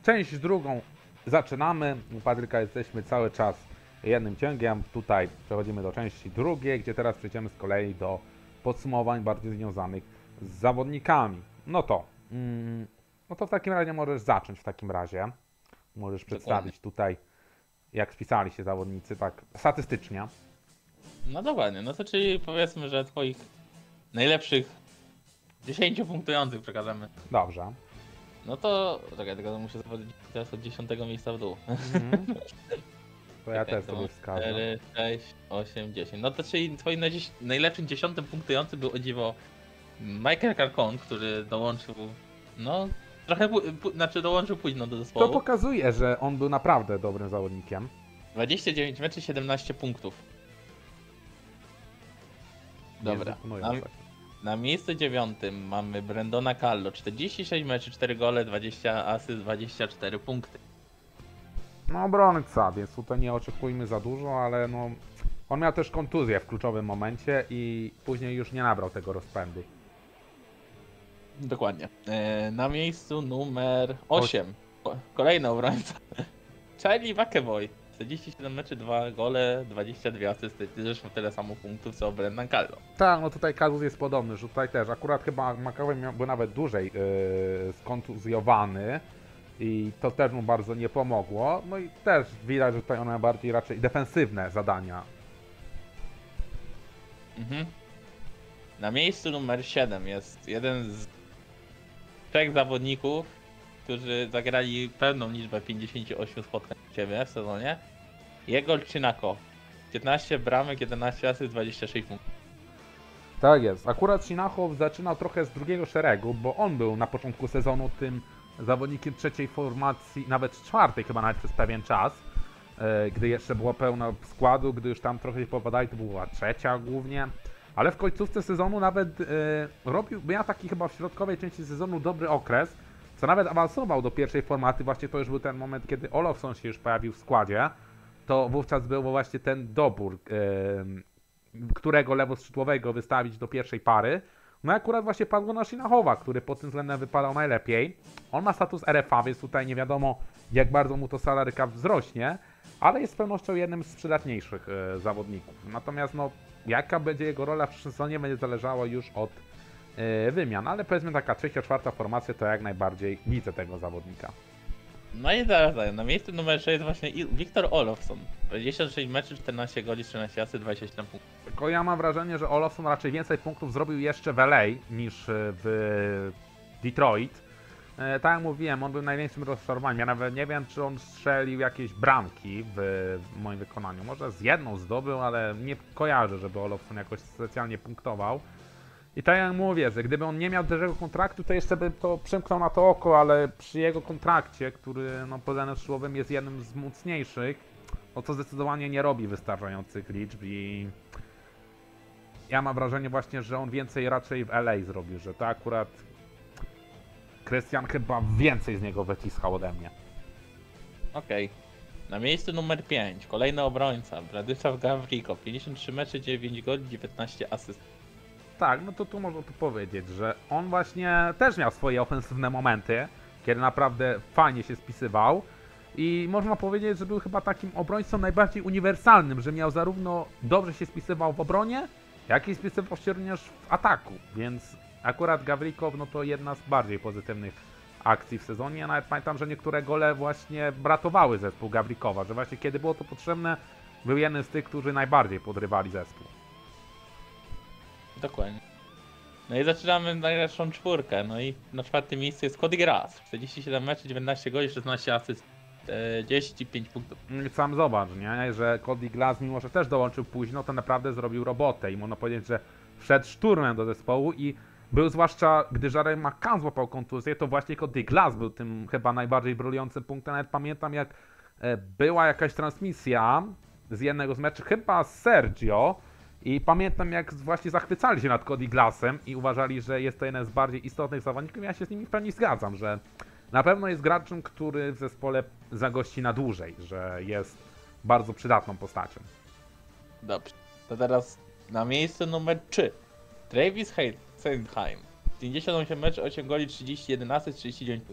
Część drugą zaczynamy. U Patryka jesteśmy cały czas jednym ciągiem. Tutaj przechodzimy do części drugiej, gdzie teraz przejdziemy z kolei do podsumowań bardziej związanych z zawodnikami. No to w takim razie możesz zacząć w takim razie. Możesz przedstawić tutaj, jak spisali się zawodnicy, tak statystycznie. No dokładnie, no to czyli powiedzmy, że twoich najlepszych 10 punktujących przekażemy. Dobrze. No to, czekaj, tylko muszę zobaczyć teraz od 10 miejsca w dół. To ja też sobie wskażę. 4, 6, 8, 10. No to czyli twoim najlepszym 10 punktującym był o dziwo Michael Carcon, który dołączył, no trochę, dołączył późno do zespołu. To pokazuje, że on był naprawdę dobrym zawodnikiem. 29 meczy, 17 punktów. Dobra. Na miejscu 9 mamy Brendona Callo, 46 meczy, 4 gole, 20 asyst, 24 punkty. No obrońca, więc tutaj nie oczekujmy za dużo, ale no on miał też kontuzję w kluczowym momencie i później już nie nabrał tego rozpędu. Dokładnie. Na miejscu numer 8. Kolejny obrońca. Charlie McAvoy. 47 meczy, 2 gole, 22 asysty. Zresztą tyle samo punktów co Brendan Callo. Tak, no tutaj kazus jest podobny, że tutaj też. Akurat chyba McAvoy był nawet dłużej skontuzjowany i to też mu bardzo nie pomogło. No i też widać, że tutaj one bardziej raczej defensywne zadania. Na miejscu numer 7 jest jeden z 3 zawodników, którzy zagrali pewną liczbę 58 spotkań u Ciebie w sezonie. Jego Chinako. 15 bramek, 11 asyst, 26 punktów. Tak jest. Akurat Shinachow zaczynał trochę z drugiego szeregu, bo on był na początku sezonu tym zawodnikiem trzeciej formacji, nawet czwartej chyba nawet przez pewien czas, gdy jeszcze była pełna składu, gdy już tam trochę się popadali, to była trzecia głównie. Ale w końcówce sezonu nawet miał taki chyba w środkowej części sezonu dobry okres, co nawet awansował do pierwszej formaty. Właśnie to już był ten moment, kiedy Olofsson się już pojawił w składzie. To wówczas był właśnie ten dobór, którego lewoskrzydłowego wystawić do pierwszej pary. No i akurat właśnie padło na Shinachowa, który pod tym względem wypadał najlepiej. On ma status RFA, więc tutaj nie wiadomo, jak bardzo mu to salary cap wzrośnie, ale jest z pewnością jednym z przydatniejszych zawodników. Natomiast no, jaka będzie jego rola w przyszłym sezonie, będzie zależało już od wymian, ale powiedzmy taka trzecia, czwarta formacja to jak najbardziej widzę tego zawodnika. No i zaraz, na miejscu numer 6 jest właśnie Wiktor Olofsson. 26 meczy, 14 goli, 13 asyst, 27 punktów. Tylko ja mam wrażenie, że Olofsson raczej więcej punktów zrobił jeszcze w LA niż w Detroit. Tak jak mówiłem, on był największym rozczarowaniem. Ja nawet nie wiem, czy on strzelił jakieś bramki w moim wykonaniu. Może z jedną zdobył, ale nie kojarzę, żeby Olofsson jakoś specjalnie punktował. I tak jak mówię, że gdyby on nie miał dużego kontraktu, to jeszcze by to przymknął na to oko, ale przy jego kontrakcie, który no, pod względem szybowym jest jednym z mocniejszych, no to zdecydowanie nie robi wystarczających liczb i ja mam wrażenie właśnie, że on więcej raczej w LA zrobił, że to akurat Krystian chyba więcej z niego wyciskał ode mnie. Okej. Na miejscu numer 5, kolejny obrońca, Władysław Gawriko, 53 mecze, 9 goli, 19 asyst. Tak, no to tu można tu powiedzieć, że on właśnie też miał swoje ofensywne momenty, kiedy naprawdę fajnie się spisywał i można powiedzieć, że był chyba takim obrońcą najbardziej uniwersalnym, że miał zarówno dobrze się spisywał w obronie, jak i spisywał się również w ataku, więc akurat Gawrikow no to jedna z bardziej pozytywnych akcji w sezonie. Ja nawet pamiętam, że niektóre gole właśnie ratowały zespół Gawrikowa, że właśnie kiedy było to potrzebne, był jeden z tych, którzy najbardziej podrywali zespół. Dokładnie. No i zaczynamy najlepszą czwórkę. No i na czwartym miejscu jest Cody Glass. 47 meczy, 19 goli, 16 asyst, 35 punktów. Sam zobacz, nie? Że Cody Glass, mimo że też dołączył późno, to naprawdę zrobił robotę i można powiedzieć, że wszedł szturmem do zespołu i był zwłaszcza, gdy Jarek McCann złapał kontuzję, to właśnie Cody Glass był tym chyba najbardziej brylującym punktem. Nawet pamiętam, jak była jakaś transmisja z jednego z meczów, chyba z Sergio, i pamiętam, jak właśnie zachwycali się nad Cody Glassem i uważali, że jest to jeden z bardziej istotnych zawodników. Ja się z nimi w pełni zgadzam, że na pewno jest graczem, który w zespole zagości na dłużej, że jest bardzo przydatną postacią. Dobrze. To teraz na miejscu numer 3. Travis Sanheim. 58 meczy, 8 goli, 31 asyst, 39 punktów.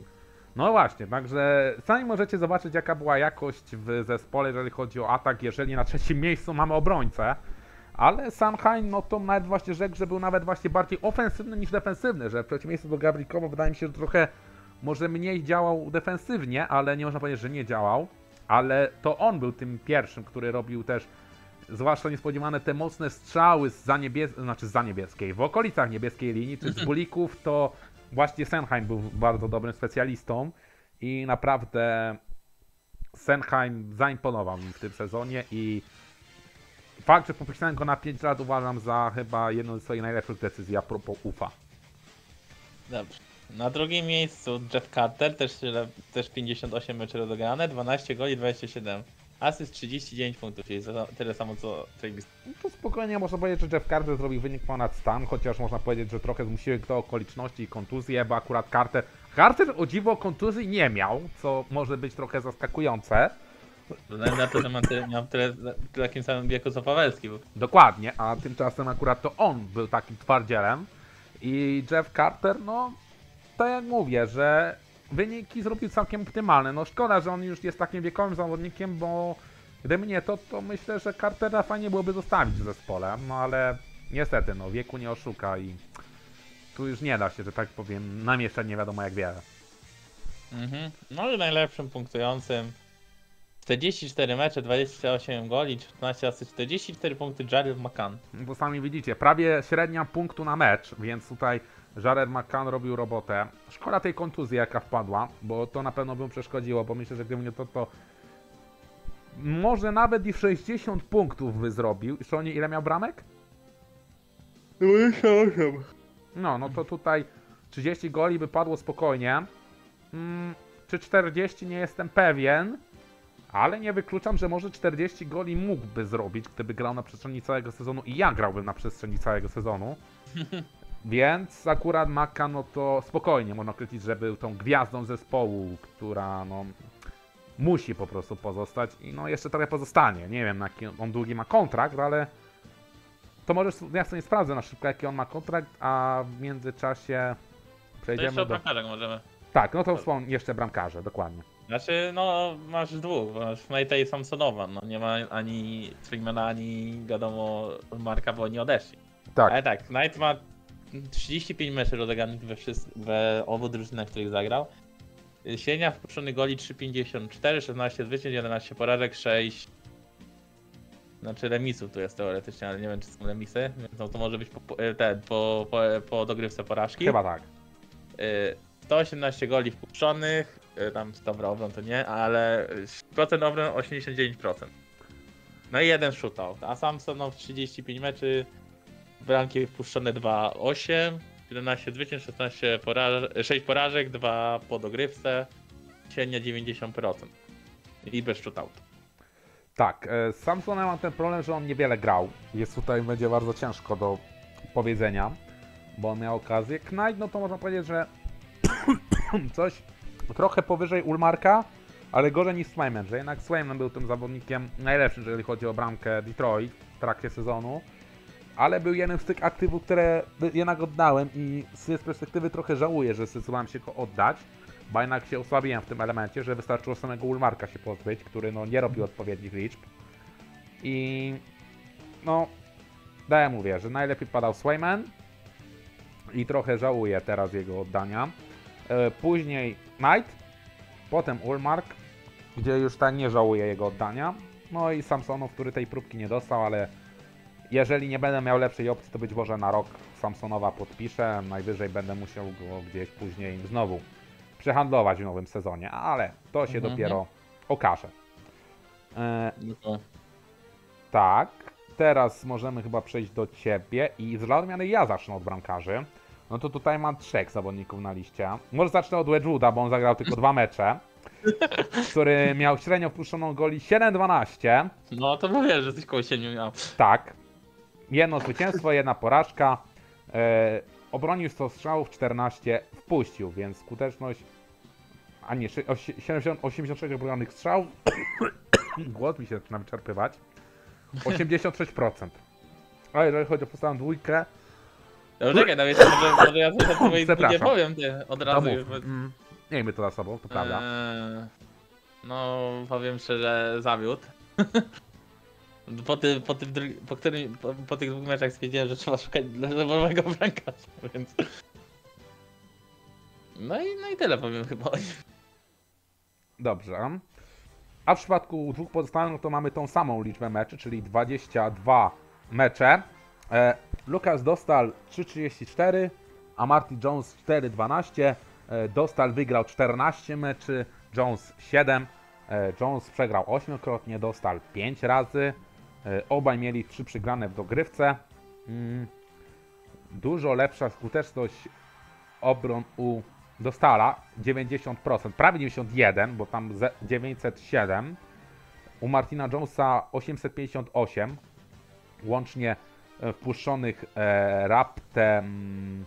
No właśnie, także sami możecie zobaczyć, jaka była jakość w zespole, jeżeli chodzi o atak, jeżeli na trzecim miejscu mamy obrońcę. Ale Sanheim, no to nawet właśnie rzekł, że był nawet właśnie bardziej ofensywny niż defensywny, że w przeciwieństwie do Gabrikowa wydaje mi się, że trochę może mniej działał defensywnie, ale nie można powiedzieć, że nie działał. Ale to on był tym pierwszym, który robił też, zwłaszcza niespodziewane, te mocne strzały z niebieskiej, w okolicach niebieskiej linii, czy z bulików, to właśnie Sanheim był bardzo dobrym specjalistą i naprawdę Sanheim zaimponował mi w tym sezonie i fakt, że podpisałem go na 5 lat uważam za chyba jedną ze swoich najlepszych decyzji a propos UFA. Dobrze. Na drugim miejscu Jeff Carter, też 58 meczy rozegrane, 12 goli, 27 asyst, 39 punktów, czyli tyle samo co Travis. No to spokojnie można powiedzieć, że Jeff Carter zrobił wynik ponad stan, chociaż można powiedzieć, że trochę zmusiły go okoliczności i kontuzje, bo akurat Carter o dziwo kontuzji nie miał, co może być trochę zaskakujące. Na to, że miał tyle w takim samym wieku co Pawelski. Dokładnie, a tymczasem akurat to on był takim twardzielem i Jeff Carter, no tak jak mówię, że wyniki zrobił całkiem optymalne. No szkoda, że on już jest takim wiekowym zawodnikiem, bo gdyby nie to, to myślę, że Cartera fajnie byłoby zostawić w zespole, no ale niestety, no wieku nie oszuka i tu już nie da się, że tak powiem, namieszczać nie wiadomo jak wiele. No i najlepszym punktującym 44 mecze, 28 goli, 14 asyst, 44 punkty Jared McCann. Bo sami widzicie, prawie średnia punktu na mecz, więc tutaj Jared McCann robił robotę. Szkoda tej kontuzji jaka wpadła, bo to na pewno by mu przeszkodziło, bo myślę, że gdyby nie to może nawet i 60 punktów by zrobił. I co, ile miał bramek? 28. No to tutaj 30 goli by padło spokojnie. Czy 40 nie jestem pewien, ale nie wykluczam, że może 40 goli mógłby zrobić, gdyby grał na przestrzeni całego sezonu i ja grałbym na przestrzeni całego sezonu. Więc akurat Maka, no to spokojnie można określić, że był tą gwiazdą zespołu, która no musi po prostu pozostać i no jeszcze trochę pozostanie. Nie wiem, jaki on długi ma kontrakt, ale to możesz, ja sobie sprawdzę na szybko, jaki on ma kontrakt, a w międzyczasie przejdziemy jeszcze o do... bramkarzach możemy. Tak, no to wspomnę jeszcze bramkarze, dokładnie. Znaczy, no masz dwóch, bo masz Knighta i Samsonowa, no nie ma ani Freemana, ani wiadomo Marka, bo oni odeszli. Tak. Ale tak, Knight ma 35 meczy rozegranych we obu drużynach, w których zagrał. Średnia wpuszczonych goli 3,54, 16 zwycięstw, 11 porażek, 6... Znaczy remisów tu jest teoretycznie, ale nie wiem czy są remisy, więc no, to może być po dogrywce porażki. Chyba tak. 118 goli wpuszczonych, tam dobra obron to nie, ale procent obron 89%. No i jeden shootout, a Samson no, 35 meczy, bramki wpuszczone 2,8, 11 zwycięstw, 6 porażek, 2 po dogrywce, średnia 90% i bez shootout. Tak, z Samsonem mam ten problem, że on niewiele grał. Jest tutaj, będzie bardzo ciężko do powiedzenia, bo on miał okazję. Knight, no to można powiedzieć, że coś trochę powyżej Ulmarka, ale gorzej niż Swayman, że jednak Swayman był tym zawodnikiem najlepszym, jeżeli chodzi o bramkę Detroit w trakcie sezonu, ale był jednym z tych aktywów, które jednak oddałem i z perspektywy trochę żałuję, że zdecydowałem się go oddać, bo jednak się osłabiłem w tym elemencie, że wystarczyło samego Ulmarka się pozbyć, który no nie robił odpowiednich liczb i no, daję mówię, że najlepiej padał Swayman i trochę żałuję teraz jego oddania. Później Knight, potem Ulmark, gdzie już tak nie żałuję jego oddania. No i Samsonów, który tej próbki nie dostał, ale jeżeli nie będę miał lepszej opcji, to być może na rok Samsonowa podpiszę. Najwyżej będę musiał go gdzieś później znowu przehandlować w nowym sezonie, ale to się dopiero okaże. Tak, teraz możemy chyba przejść do Ciebie i z odmiany ja zacznę od bramkarzy. No to tutaj mam 3 zawodników na liście. Może zacznę od Wedgwooda, bo on zagrał tylko 2 mecze, który miał średnio wpuszczoną goli 7-12. No to mówię, że coś koło 7 miał. Tak. Jedno zwycięstwo, jedna porażka. Obronił 100 strzałów, 14 wpuścił, więc skuteczność... A nie, 86 obronionych strzałów. Głos mi się zaczyna wyczerpywać. 86%. A jeżeli chodzi o podstawową dwójkę... No czekaj, nawet może ja coś o twojej Przepraszam. nie powiem od razu. Miejmy to za sobą, to prawda. No, powiem szczerze, zawiódł. Po tych dwóch meczach stwierdziłem, że trzeba szukać nowego bramkarza, więc... No i tyle powiem chyba o nim. Dobrze. A w przypadku dwóch pozostałych, no to mamy tą samą liczbę meczy, czyli 22 mecze. Lukas Dostal 3,34, a Marty Jones 4,12. Dostal wygrał 14 meczy, Jones 7. Jones przegrał 8-krotnie, Dostal 5 razy. Obaj mieli 3 przegrane w dogrywce. Dużo lepsza skuteczność obron u Dostala, 90%, prawie 91%, bo tam 907. U Martina Jonesa 858. Łącznie wpuszczonych raptem...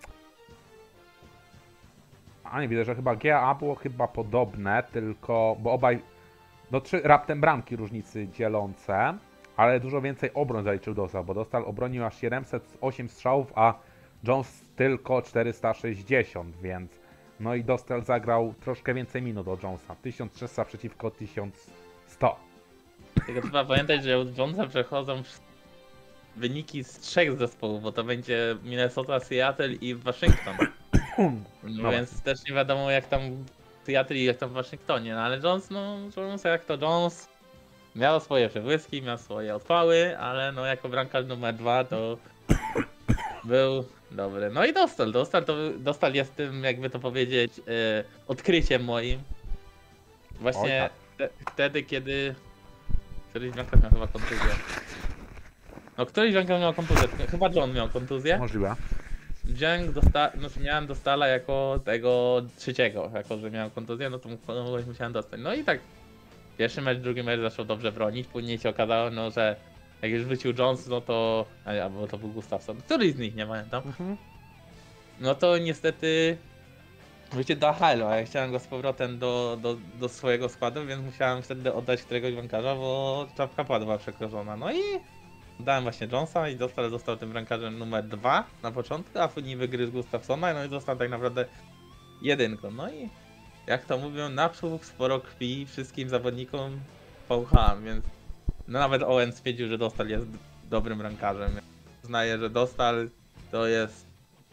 A nie widzę, że chyba GA było chyba podobne, tylko... Bo obaj... No 3 raptem bramki różnicy dzielące, ale dużo więcej obron zaliczył Dostal, bo Dostal obronił aż 708 strzałów, a Jones tylko 460, więc... No i Dostal zagrał troszkę więcej minut od Jonesa. 1300 przeciwko 1100. Tylko trzeba pamiętać, że od Jonesa przechodzą wyniki z 3 zespołów, bo to będzie Minnesota, Seattle i Waszyngton. No więc też nie wiadomo jak tam w Seattle i jak tam w Waszyngtonie, no ale Jones jak to Jones miał swoje przebłyski, miał swoje odpały, ale no jako bramkarz numer 2 to był dobry. No i Dostal jest tym, jakby to powiedzieć, odkryciem moim. Właśnie wtedy, kiedy któryś bramkarz miał chyba kontuzję. No któryś bramkarz miał kontuzję, chyba John miał kontuzję. Możliwe. Miałem Dostala jako tego trzeciego, jako że miałem kontuzję, no to musiałem dostać. No i tak pierwszy mecz, drugi mecz zaczął dobrze bronić, później się okazało, no że jak już wrócił Jones, no to... Albo to był Gustafsson, któryś z nich, nie pamiętam. No to niestety wrócił do AHL, a ja chciałem go z powrotem do swojego składu, więc musiałem wtedy oddać któregoś bramkarza, bo czapka padła przekroczona. No i dałem właśnie Jonesa i został tym bramkarzem numer 2 na początku, a później wygryzł Gustafssona, no i został tak naprawdę jedynką. No i jak to mówią, napsuł sporo krwi wszystkim zawodnikom VHM, więc no nawet Owen stwierdził, że Dostal jest dobrym bramkarzem. Uznaję, że Dostal to jest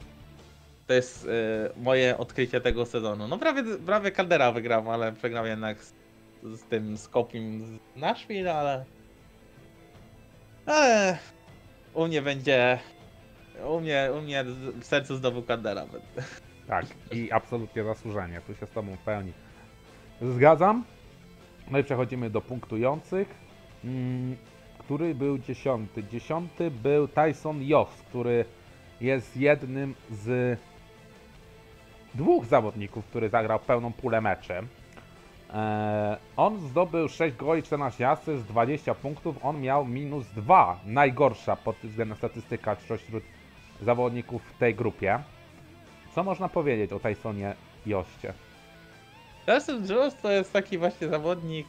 moje odkrycie tego sezonu. No prawie Caldera wygrał, ale przegrał jednak z tym Skopim z Nashville, ale u mnie będzie... U mnie w sercu znowu Caldera. Tak, i absolutnie zasłużenie. Tu się z tobą w pełni zgadzam. No i przechodzimy do punktujących. Który był 10? 10 był Tyson Jost, który jest jednym z dwóch zawodników, który zagrał pełną pulę meczy. On zdobył 6 goli, 14 asyst, 20 punktów. On miał -2. Najgorsza pod tym względem statystyka wśród zawodników w tej grupie. Co można powiedzieć o Tysonie Jostie? Tyson Jost to jest taki właśnie zawodnik,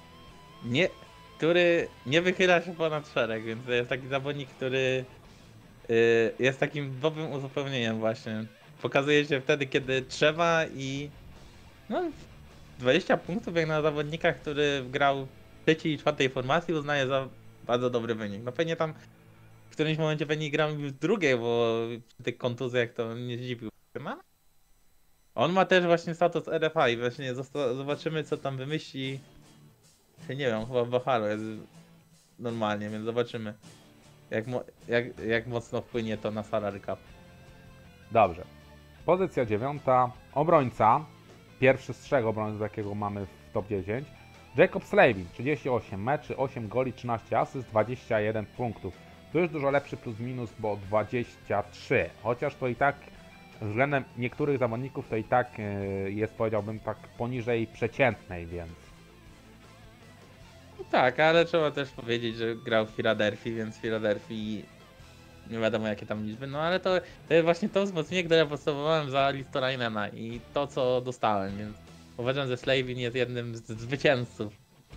który nie wychyla się ponad szereg, więc to jest taki zawodnik, który jest takim dobrym uzupełnieniem właśnie. Pokazuje się wtedy, kiedy trzeba i no 20 punktów jak na zawodnika, który grał w trzeciej i czwartej formacji, uznaję za bardzo dobry wynik. No pewnie tam w którymś momencie pewnie grał w drugiej, bo przy tych kontuzjach to nie zdziwił. On ma też właśnie status RFA i właśnie zobaczymy co tam wymyśli. Nie wiem, chyba w Buffalo jest normalnie, więc zobaczymy jak mocno wpłynie to na salary cap. Dobrze. Pozycja 9. Obrońca. Pierwszy z 3 obrońców, jakiego mamy w top 10. Jacob Slavin, 38 meczy, 8 goli, 13 asyst, 21 punktów. To już dużo lepszy plus minus, bo 23. Chociaż to i tak względem niektórych zawodników to i tak jest, powiedziałbym, tak poniżej przeciętnej, więc... No tak, ale trzeba też powiedzieć, że grał w Filadelfii, więc w Filadelfii nie wiadomo jakie tam liczby, no ale to jest właśnie to wzmocnienie, które ja potrzebowałem za Listorainena i to co dostałem, więc uważam, że Slavin jest jednym z zwycięzców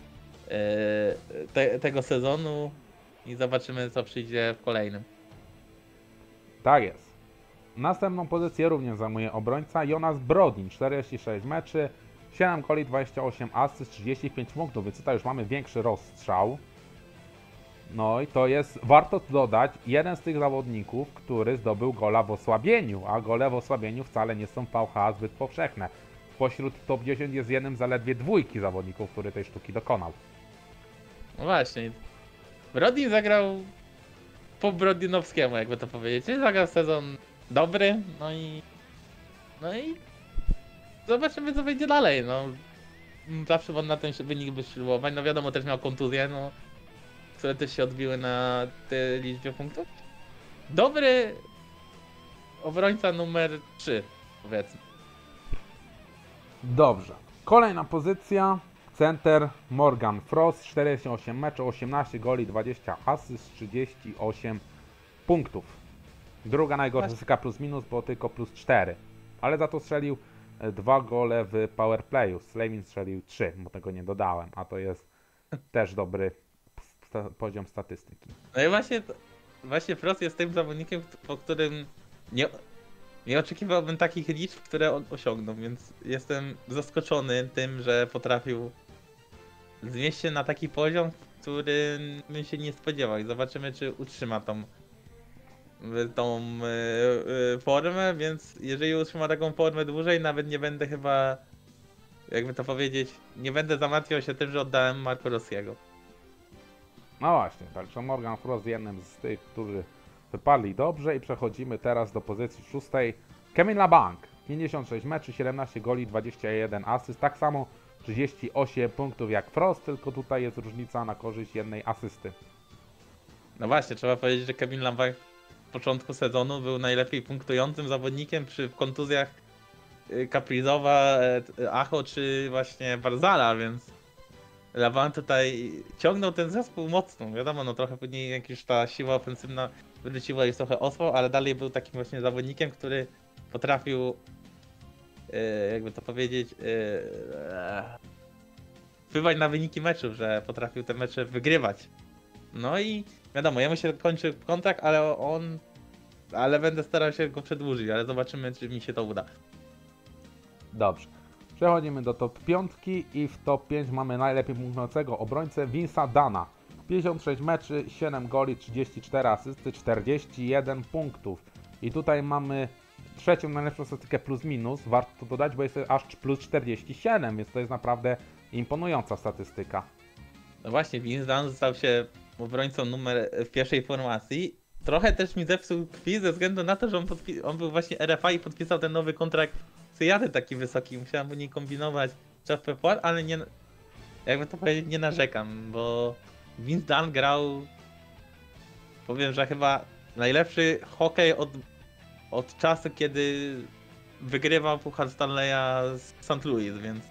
tego sezonu i zobaczymy co przyjdzie w kolejnym. Tak jest. Następną pozycję również zajmuje obrońca Jonas Brodin, 46 meczy, 7 goli, 28 asyst, 35 punktów, więc tutaj już mamy większy rozstrzał. No i to jest, warto dodać, jeden z tych zawodników, który zdobył gola w osłabieniu, a gole w osłabieniu wcale nie są w VHA zbyt powszechne. Pośród top 10 jest jednym zaledwie dwójki zawodników, który tej sztuki dokonał. No właśnie. Brodin zagrał po Brodinowskiemu, jakby to powiedzieć. Zagrał sezon dobry, no i zobaczymy, co będzie dalej. No, zawsze on na ten wynik by ślubować. No wiadomo, też miał kontuzję, no, które też się odbiły na tej liczbie punktów. Dobry obrońca numer 3, powiedzmy. Dobrze. Kolejna pozycja. Center Morgan Frost, 48 meczów, 18 goli, 20 asyst, 38 punktów. Druga najgorsza statystyka plus minus, bo tylko plus 4. Ale za to strzelił 2 gole w powerplayu. Slavin strzelił 3, bo tego nie dodałem, a to jest też dobry poziom statystyki. No i właśnie Frost jest tym zawodnikiem, po którym nie oczekiwałbym takich liczb, które on osiągnął, więc jestem zaskoczony tym, że potrafił znieść się na taki poziom, który bym się nie spodziewał i zobaczymy, czy utrzyma tą formę, więc jeżeli utrzyma taką formę dłużej, nawet nie będę chyba, jakby to powiedzieć, nie będę zamartwiał się tym, że oddałem Marco Rossiego. No właśnie, także Morgan Frost jednym z tych, którzy wypadli dobrze i przechodzimy teraz do pozycji szóstej. Kevin Labanc, 56 meczy, 17 goli, 21 asyst, tak samo 38 punktów jak Frost, tylko tutaj jest różnica na korzyść jednej asysty. No właśnie, trzeba powiedzieć, że Kevin Labanc w początku sezonu był najlepiej punktującym zawodnikiem przy kontuzjach Caprizowa, Acho czy właśnie Barzala, więc Labanc tutaj ciągnął ten zespół mocno. Wiadomo, no trochę później jakaś ta siła ofensywna wróciła i trochę osłał, ale dalej był takim właśnie zawodnikiem, który potrafił, jakby to powiedzieć, wpływać na wyniki meczów, że potrafił te mecze wygrywać. No i wiadomo, jemu się kończy kontrakt, ale będę starał się go przedłużyć, ale zobaczymy, czy mi się to uda. Dobrze. Przechodzimy do top 5 i w top 5 mamy najlepiej punktującego obrońcę Vince'a Dana. 56 meczy, 7 goli, 34 asysty, 41 punktów. I tutaj mamy trzecią najlepszą statystykę plus minus. Warto to dodać, bo jest aż plus 47, więc to jest naprawdę imponująca statystyka. No właśnie, Vince Dunn stał się obrońcą numer w pierwszej formacji. Trochę też mi zepsuł quiz ze względu na to, że on był właśnie RFA i podpisał ten nowy kontrakt Seattle taki wysoki. Musiałem po niej kombinować czas PPR, ale nie, jakby to powiedzieć, nie narzekam, bo Vince Dunn grał, powiem, że chyba najlepszy hokej od czasu, kiedy wygrywał Puchar Stanleya z St. Louis, więc...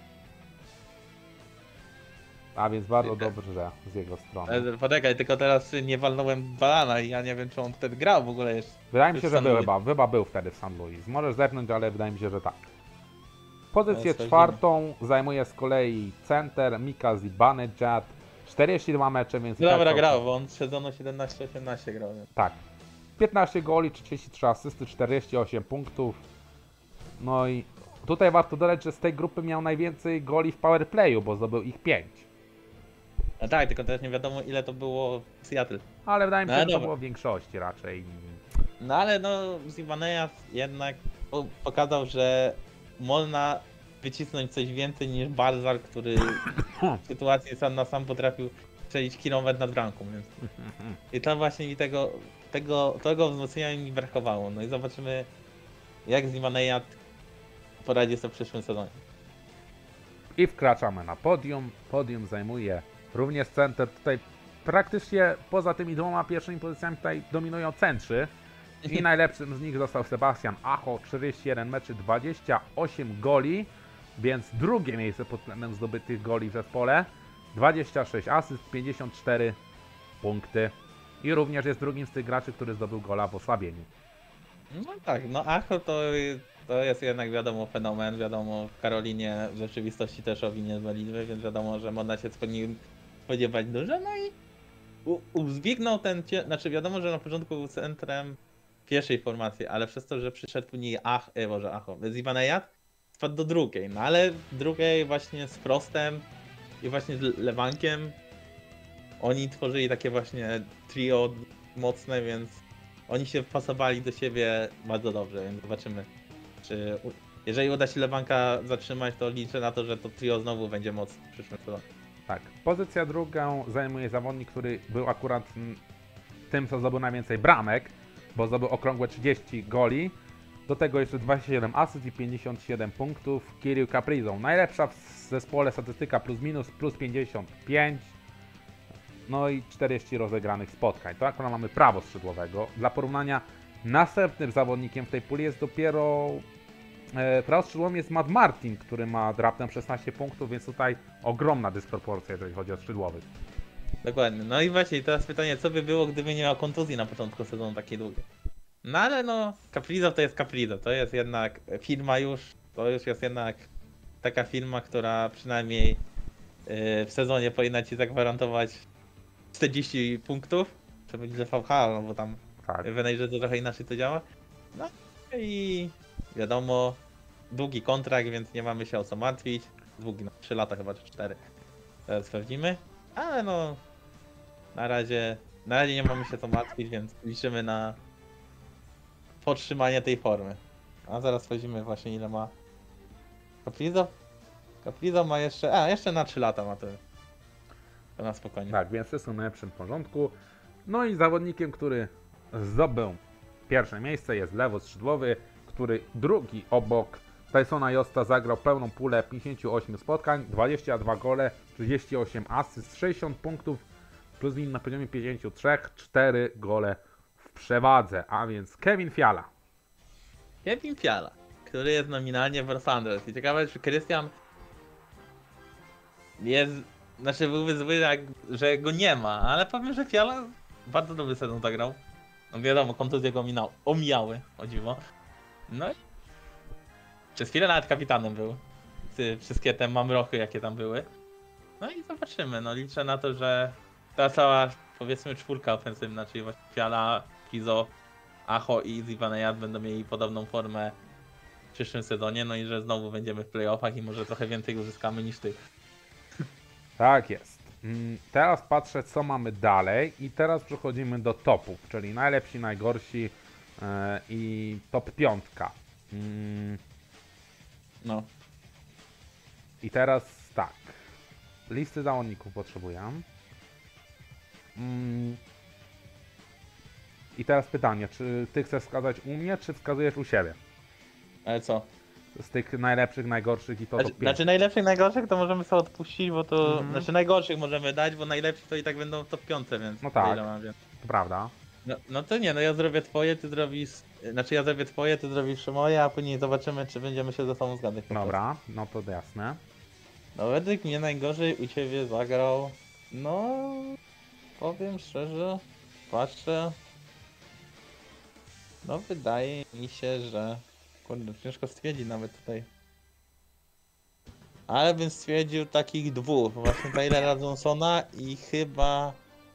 A więc bardzo dobrze z jego strony. Poczekaj, tylko teraz nie walnąłem balana i ja nie wiem, czy on wtedy grał w ogóle jeszcze. Wydaje mi się, że chyba był wtedy w St. Louis. Możesz zepnąć, ale wydaje mi się, że tak. Pozycję czwartą zajmuje z kolei center Mika Zibanejad. 42 mecze, więc... No dobra, grał, bo on z sezonu 17-18 grał. Więc... Tak. 15 goli, 33 asysty, 48 punktów. No i tutaj warto dodać, że z tej grupy miał najwięcej goli w powerplayu, bo zdobył ich 5. A tak, tylko też nie wiadomo, ile to było w Seattle. Ale wydaje mi się, że to było w większości raczej. No ale no, Zibanejad jednak pokazał, że można wycisnąć coś więcej niż Barzal, który w sytuacji sam na sam potrafił strzelić kilometr nad bramką, więc... I to właśnie mi tego wzmocnienia mi brakowało. No i zobaczymy, jak Zibanejad poradzi sobie w przyszłym sezonie. I wkraczamy na podium. Podium zajmuje również center. Tutaj praktycznie poza tymi dwoma pierwszymi pozycjami tutaj dominują centrzy. I najlepszym z nich został Sebastian Acho, 41 meczy, 28 goli, więc drugie miejsce pod względem zdobytych goli w zespole. 26 asyst, 54 punkty. I również jest drugim z tych graczy, który zdobył gola w osłabieniu. No tak, no Acho to jest jednak wiadomo fenomen, wiadomo w Karolinie w rzeczywistości też o winie zwaliliśmy, więc wiadomo, że można się spodziewać dużo, no i udźwignął znaczy wiadomo, że na początku był centrem pierwszej formacji, ale przez to, że przyszedł później Zibanejad, spadł do drugiej. No ale w drugiej właśnie z Frostem i właśnie z Lewankiem oni tworzyli takie właśnie trio mocne, więc oni się wpasowali do siebie bardzo dobrze, więc zobaczymy, czy jeżeli uda się Lewanka zatrzymać, to liczę na to, że to trio znowu będzie mocne w przyszłym sezonie. Tak. Pozycja drugą zajmuje zawodnik, który był akurat tym, co zdobył najwięcej bramek, bo zdobył okrągłe 30 goli. Do tego jeszcze 27 asyst i 57 punktów. Kirill Kaprizov. Najlepsza w zespole statystyka plus minus, plus 55. No i 40 rozegranych spotkań. To akurat mamy prawo skrzydłowego. Dla porównania następnym zawodnikiem w tej puli jest dopiero prawoskrzydłowym jest Matt Martin, który ma raptem 16 punktów, więc tutaj ogromna dysproporcja, jeżeli chodzi o skrzydłowych. Dokładnie. No i właśnie teraz pytanie, co by było, gdyby nie miał kontuzji na początku sezonu takiej długiej? No ale no, Kaprizov to jest Kaprizov, to jest jednak firma to już jest jednak taka firma, która przynajmniej w sezonie powinna ci zagwarantować 40 punktów, żeby będzie VH, no bo tam Tak. w Energy to trochę inaczej to działa. No i wiadomo, długi kontrakt, więc nie mamy się o co martwić. Długi, no 3 lata chyba, czy 4. Teraz sprawdzimy. Ale no, na razie nie mamy się co martwić, więc liczymy na podtrzymanie tej formy. A zaraz sprawdzimy właśnie ile ma Kaprizov. Kaprizov ma jeszcze na 3 lata ma to na spokojnie. Tak, więc jest w najlepszym porządku. No i zawodnikiem, który zdobył pierwsze miejsce, jest lewoskrzydłowy, który drugi obok Tysona Josta zagrał pełną pulę 58 spotkań, 22 gole, 38 asyst, 60 punktów, plus minus na poziomie 53, 4 gole w przewadze, a więc Kevin Fiala. Kevin Fiala, który jest nominalnie w Los Angeles. I ciekawe, czy Krystian jest, znaczy byłby zły, że go nie ma, ale powiem, że Fiala bardzo dobry sezon zagrał. No wiadomo, kontuzje go omijały, o dziwo. No i przez chwilę nawet kapitanem był. Wszystkie te mamrochy, jakie tam były. No i zobaczymy, no liczę na to, że ta cała, powiedzmy, czwórka ofensywna, czyli właśnie Fiala, Kizo, Acho i Zibanejad będą mieli podobną formę w przyszłym sezonie, no i że znowu będziemy w playoffach i może trochę więcej uzyskamy niż ty. Tak jest. Teraz patrzę, co mamy dalej i teraz przechodzimy do topów, czyli najlepsi, najgorsi i top 5. No. I teraz tak. Listy zawodników potrzebuję. I teraz pytanie, czy ty chcesz wskazać u mnie, czy wskazujesz u siebie? Ale co? Z tych najlepszych, najgorszych i to top 5. Znaczy najlepszych, najgorszych to możemy sobie odpuścić, bo to... Znaczy najgorszych możemy dać, bo najlepsi to i tak będą w top 5, więc... No tak. podejrzewam, więc... To prawda. No to nie, no ja zrobię twoje, ty zrobisz... Znaczy ja zrobię twoje, ty zrobisz moje, a później zobaczymy, czy będziemy się ze sobą zgadzać. po prostu. Dobra, no to jasne. No według mnie najgorzej u ciebie zagrał... No... Powiem szczerze... Patrzę... No wydaje mi się, że... Kurde, ciężko stwierdzić nawet tutaj. Ale bym stwierdził takich dwóch, właśnie Taylora Johnsona i chyba...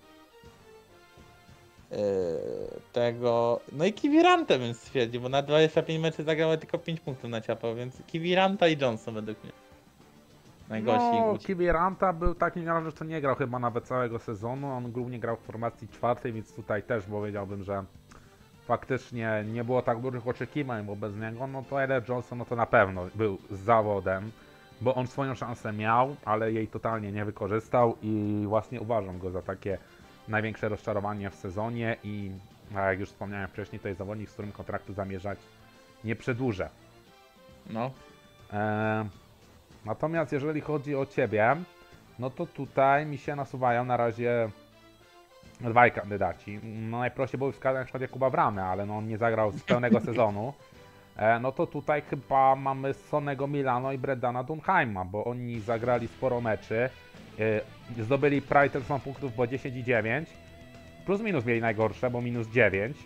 tego... No i Kiviranta bym stwierdził, bo na 25 meczy zagrały tylko 5 punktów na ciapo, więc Kiviranta i Johnson według mnie. Najgorsi. No, Kiviranta był takim graczem, że nie grał chyba nawet całego sezonu. On głównie grał w formacji czwartej, więc tutaj też powiedziałbym, że faktycznie nie było tak dużych oczekiwań wobec niego. No to Tyler Johnson no to na pewno był z zawodem, bo on swoją szansę miał, ale jej totalnie nie wykorzystał i właśnie uważam go za takie największe rozczarowanie w sezonie i jak już wspomniałem wcześniej, to jest zawodnik, z którym kontraktu zamierzać nie przedłużę. No. Natomiast jeżeli chodzi o Ciebie, no to tutaj mi się nasuwają na razie dwaj kandydaci. No najprościej byłoby wskazać na przykład Jakuba Bramę, ale no on nie zagrał z pełnego sezonu. No to tutaj chyba mamy Sonego Milano i Bredana Dunheima, bo oni zagrali sporo meczy. Zdobyli prawie tyle samo punktów, bo 10 i 9. Plus minus mieli najgorsze, bo minus 9.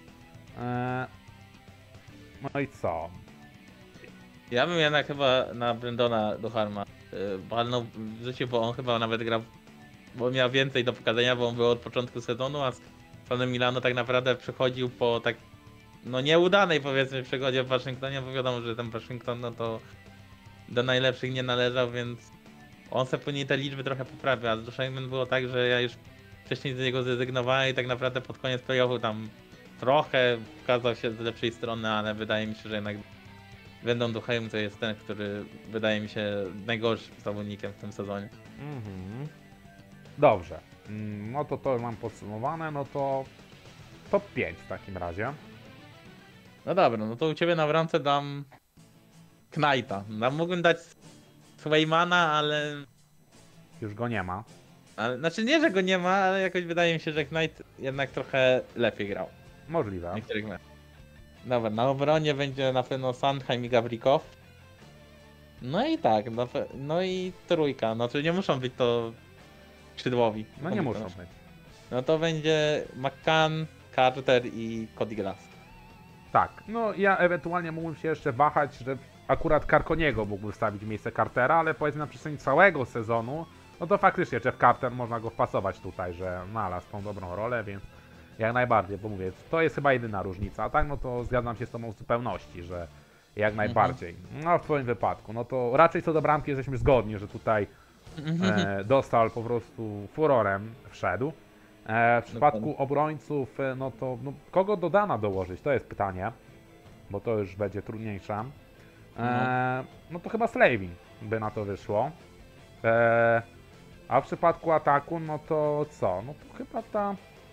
No i co? Ja bym jednak chyba na Brendona Dunheima walnął w życiu, bo on chyba nawet grał, bo miał więcej do pokazania, bo on był od początku sezonu, a z Sonem Milano tak naprawdę przechodził po tak no nieudanej powiedzmy przygodzie w Waszyngtonie, bo wiadomo, że ten Waszyngton no to do najlepszych nie należał, więc on sobie później te liczby trochę poprawił, a z Duszejmen było tak, że ja już wcześniej z niego zrezygnowałem i tak naprawdę pod koniec playoffu tam trochę pokazał się z lepszej strony, ale wydaje mi się, że jednak Brandon Duchheim to jest ten, który wydaje mi się najgorszym zawodnikiem w tym sezonie. Mhm. Dobrze. No to mam podsumowane, no to top 5 w takim razie. No dobra, no to u ciebie na bramce dam Knighta. Mógłbym dać Swaymana, Już go nie ma. ale... Znaczy nie, że go nie ma, ale jakoś wydaje mi się, że Knight jednak trochę lepiej grał. Możliwe. W niektórych meczach. Dobra, na obronie będzie na pewno Sandheim i Gavrikow. No i tak, no i trójka. No to nie muszą być to skrzydłowi. No nie muszą być. No to będzie McCann, Carter i Cody Glass. Tak, no ja ewentualnie mógłbym się jeszcze wahać, że akurat Carconiego mógłbym wstawić w miejsce Cartera, ale powiedzmy na przestrzeni całego sezonu, no to faktycznie Jeff Carter można go wpasować tutaj, że znalazł tą dobrą rolę, więc jak najbardziej, bo mówię, to jest chyba jedyna różnica, a tak no to zgadzam się z tobą w zupełności, że jak najbardziej. No w twoim wypadku, no to raczej co do bramki jesteśmy zgodni, że tutaj dostał po prostu furorem wszedł. W przypadku obrońców, no to no, kogo do Dana dołożyć? To jest pytanie, bo to już będzie trudniejsze. No to chyba Slavin by na to wyszło. A w przypadku ataku, no to co? No to chyba ta...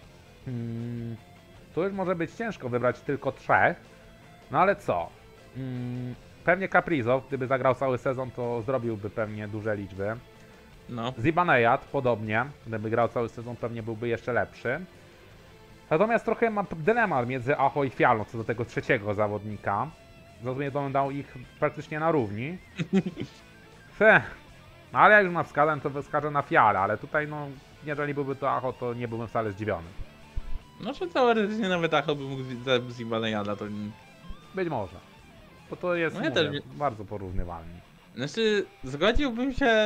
tu już może być ciężko wybrać tylko 3. No ale co? Pewnie Kaprizov, gdyby zagrał cały sezon, to zrobiłby pewnie duże liczby. No. Zibanejad podobnie, gdyby grał cały sezon, pewnie byłby jeszcze lepszy. Natomiast trochę mam dylemat między Aho i Fialą co do tego trzeciego zawodnika. Zrozumienie, to bym dał ich praktycznie na równi. No ale jak już ma wskazać, to wskażę na Fialę, ale tutaj no, jeżeli byłby to Aho, to nie byłbym wcale zdziwiony. No czy teoretycznie nawet Aho by mógł z Ibanejada, to... Być może. Bo to jest No ja mówię, też... bardzo porównywalny. Znaczy, zgodziłbym się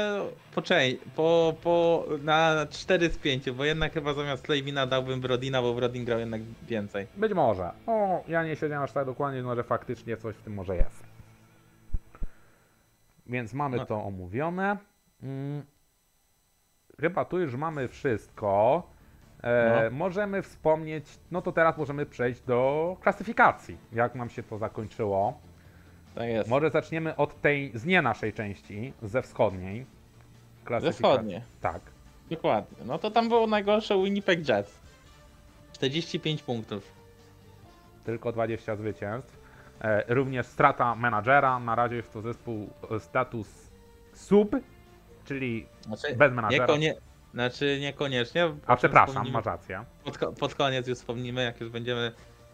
na 4 z 5, bo jednak chyba zamiast Slavina dałbym Brodina, bo Brodin grał jednak więcej. Być może. O, ja nie siedziałem aż tak dokładnie, no że faktycznie coś w tym może jest. Więc mamy to omówione. Chyba tu już mamy wszystko. Możemy wspomnieć, no to teraz możemy przejść do klasyfikacji. Jak nam się to zakończyło. Tak jest. Może zaczniemy od tej z nie naszej części, ze wschodniej. Ze wschodniej. Tak. Dokładnie. No to tam było najgorsze Winnipeg Jets. 45 punktów. Tylko 20 zwycięstw. Również strata menadżera. Na razie jest to zespół status sub, czyli Znaczy, bez menadżera. Znaczy niekoniecznie. A przepraszam, masz rację. Pod koniec już wspomnimy, jak już będziemy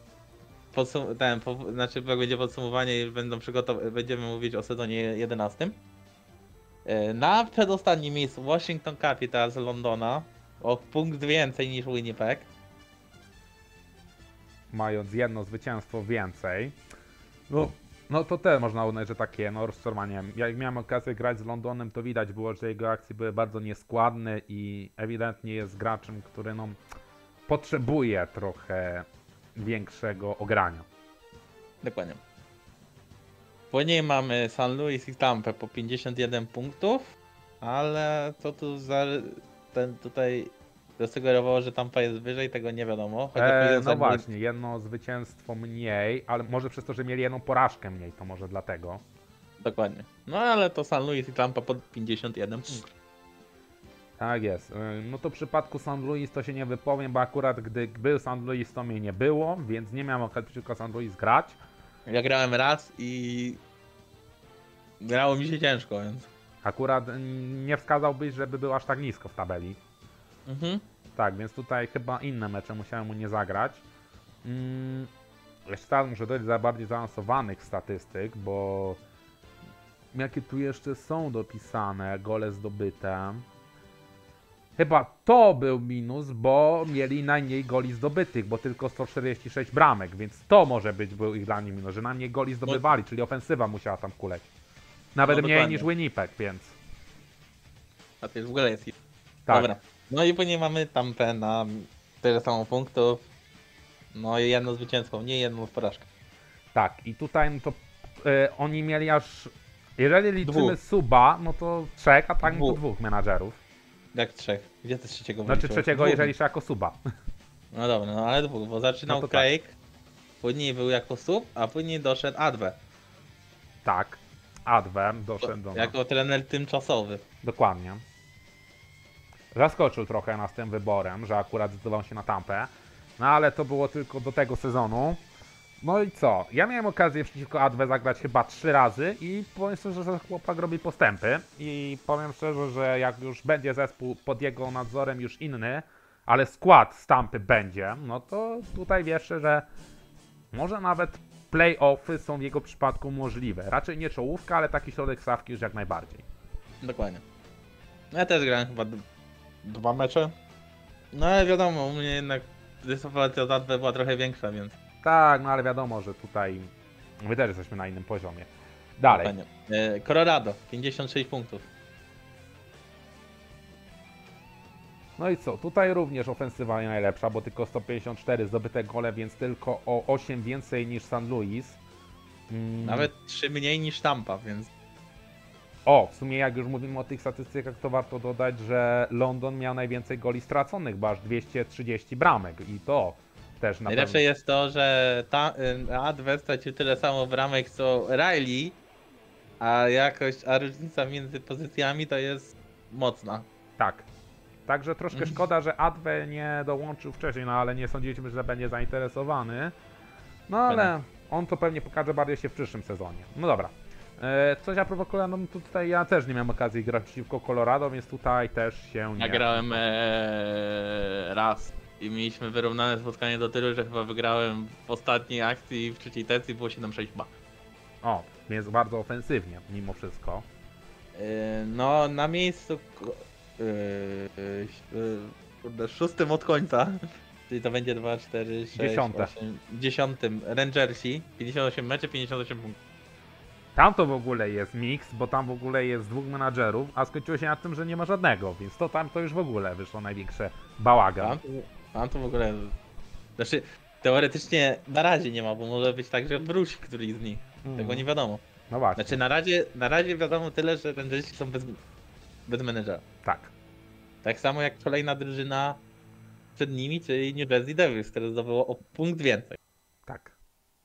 znaczy jak będzie podsumowanie i będziemy mówić o sezonie 11. Na przedostatnim miejscu Washington Capitals z Londona o punkt więcej niż Winnipeg. Mając jedno zwycięstwo więcej. No to też można uznać, że takie no, rozczarowanie. Jak miałem okazję grać z Londonem, to widać było, że jego akcje były bardzo nieskładne i ewidentnie jest graczem, który no, potrzebuje trochę większego ogrania. Dokładnie. Później mamy St. Louis i Tampa po 51 punktów, ale co tu tutaj zasugerowało, że Tampa jest wyżej, tego nie wiadomo. No właśnie, jedno zwycięstwo mniej, ale może przez to, że mieli jedną porażkę mniej, to może dlatego. Dokładnie. No ale to St. Louis i Tampa po 51 punktów. Tak jest. No to w przypadku St. Louis to się nie wypowiem, bo akurat gdy był St. Louis to mnie nie było, więc nie miałem okazji przeciwko St. Louis grać. Ja grałem raz i grało mi się ciężko, więc... Akurat nie wskazałbyś, żeby był aż tak nisko w tabeli. Tak, więc tutaj chyba inne mecze musiałem mu nie zagrać. Jeszcze teraz muszę dojść do bardziej zaawansowanych statystyk, bo jakie tu jeszcze są dopisane gole zdobyte. Chyba to był minus, bo mieli najmniej goli zdobytych, bo tylko 146 bramek, więc to może był ich dla nich minus, że najmniej goli zdobywali, czyli ofensywa musiała tam kuleć. Nawet mniej niż Winnipeg, więc... A to już w ogóle jest... Tak. Dobra. No i później mamy Tampę na tyle samo punktów. No i jedną zwycięską, nie jedną porażkę. Tak, i tutaj no to oni mieli aż... Jeżeli liczymy Dwóch. suba, no to 3, a tak no to Dwóch. 2 menadżerów. Jak 3? Gdzie ty trzeciego Znaczy wyliczyłeś? trzeciego, Dwóch. jeżeli liczy jako suba. No dobra, no ale 2, bo zaczynał No to Craig, później był jako sub, a później doszedł Adwe. Tak. Adwer doszedł do nas. Jako trener tymczasowy. Dokładnie. Zaskoczył trochę nas tym wyborem, że akurat zdecydował się na Tampę. No ale to było tylko do tego sezonu. No i co? Ja miałem okazję przeciwko Adwe zagrać chyba 3 razy i powiem szczerze, że chłopak robi postępy. I powiem szczerze, że jak już będzie zespół pod jego nadzorem już inny, ale skład z Tampy będzie, no to tutaj wierzę, że może nawet play-offy są w jego przypadku możliwe. Raczej nie czołówka, ale taki środek stawki już jak najbardziej. Dokładnie. Ja też grałem chyba 2 mecze. No ale wiadomo, u mnie jednak dysproporcja z Adwe była trochę większa, więc... Tak, no ale wiadomo, że tutaj my też jesteśmy na innym poziomie. Dalej. Dokładnie. Colorado, 56 punktów. No i co? Tutaj również ofensywa nie najlepsza, bo tylko 154 zdobyte gole, więc tylko o 8 więcej niż San Luis. Nawet 3 mniej niż Tampa, więc... O, w sumie jak już mówimy o tych statystykach, to warto dodać, że London miał najwięcej goli straconych, bo aż 230 bramek i to też na Najlepsze pewno... jest to, że Adwe stracił tyle samo bramek co Riley, a różnica między pozycjami to jest mocna. Tak. Także troszkę szkoda, że Adwe nie dołączył wcześniej, no ale nie sądziliśmy, że będzie zainteresowany. No ale on to pewnie pokaże bardziej się w przyszłym sezonie. No dobra. Coś a propos Colorado, no to tutaj ja też nie miałem okazji grać przeciwko Colorado, więc tutaj też się nie... Ja grałem raz i mieliśmy wyrównane spotkanie do tylu, że chyba wygrałem w ostatniej akcji w trzeciej tercji było 7-6 chyba. O, więc bardzo ofensywnie mimo wszystko. No na miejscu szóstym od końca, czyli to będzie 2, 4, 6, Dziesiąte. 8, 10 Rangersi, 58 meczy, 58 punktów. Tam to w ogóle jest miks, bo tam w ogóle jest 2 menadżerów, a skończyło się na tym, że nie ma żadnego, więc to tam to już w ogóle wyszło największe bałagan. Tam to w ogóle... Znaczy, teoretycznie na razie nie ma, bo może być tak, że wróci któryś z nich. Tego nie wiadomo. No właśnie, Znaczy na razie wiadomo tyle, że Rangersi są bez menedżera. tak. Tak samo jak kolejna drużyna przed nimi, czyli New Jersey Devils, które zdobyło o punkt więcej. Tak.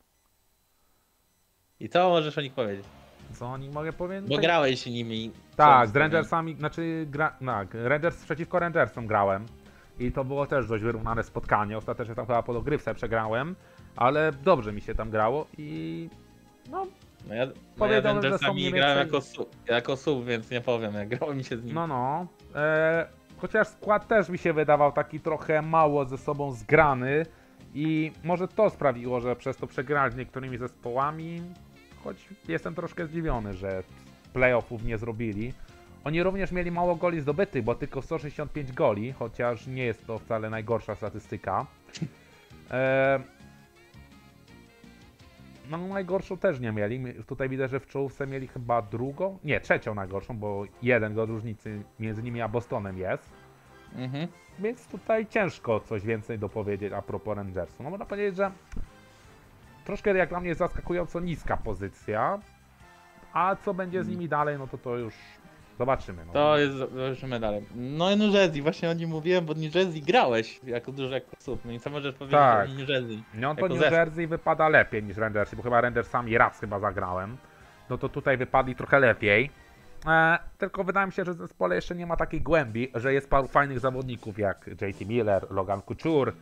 I co możesz o nich powiedzieć? Co o nich mogę powiedzieć? Bo grałeś nimi. Tak, z Rangersami, znaczy Rangers przeciwko Rangersom grałem i to było też dość wyrównane spotkanie, ostatecznie tam chyba po dogrywce przegrałem, ale dobrze mi się tam grało i no, No ja powiedziałem, że są Rangersami mniej grałem więcej... jako sub, więc nie powiem, jak grało mi się z nimi. No, chociaż skład też mi się wydawał taki trochę mało ze sobą zgrany i może to sprawiło, że przez to przegrali z niektórymi zespołami, choć jestem troszkę zdziwiony, że playoffów nie zrobili. Oni również mieli mało goli zdobytych, bo tylko 165 goli, chociaż nie jest to wcale najgorsza statystyka. No najgorszą też nie mieli. Tutaj widzę, że w czołówce mieli chyba drugą, nie, trzecią najgorszą, bo jeden gol różnicy między nimi a Bostonem jest. Mhm. Więc tutaj ciężko coś więcej dopowiedzieć a propos Rangersu. No można powiedzieć, że troszkę jak dla mnie zaskakująco niska pozycja, a co będzie z nimi dalej, no to już zobaczymy. No. To jest, zobaczymy dalej. No i New Jersey, właśnie o nim mówiłem, bo New Jersey grałeś jako duży jako sub. No i co możesz powiedzieć Tak. o New Jersey? No to jako New Jersey wypada lepiej niż Rangersi, bo chyba Rangersami raz chyba zagrałem. No to tutaj wypadli trochę lepiej. Tylko wydaje mi się, że w zespole jeszcze nie ma takiej głębi, że jest paru fajnych zawodników jak JT Miller, Logan Couture.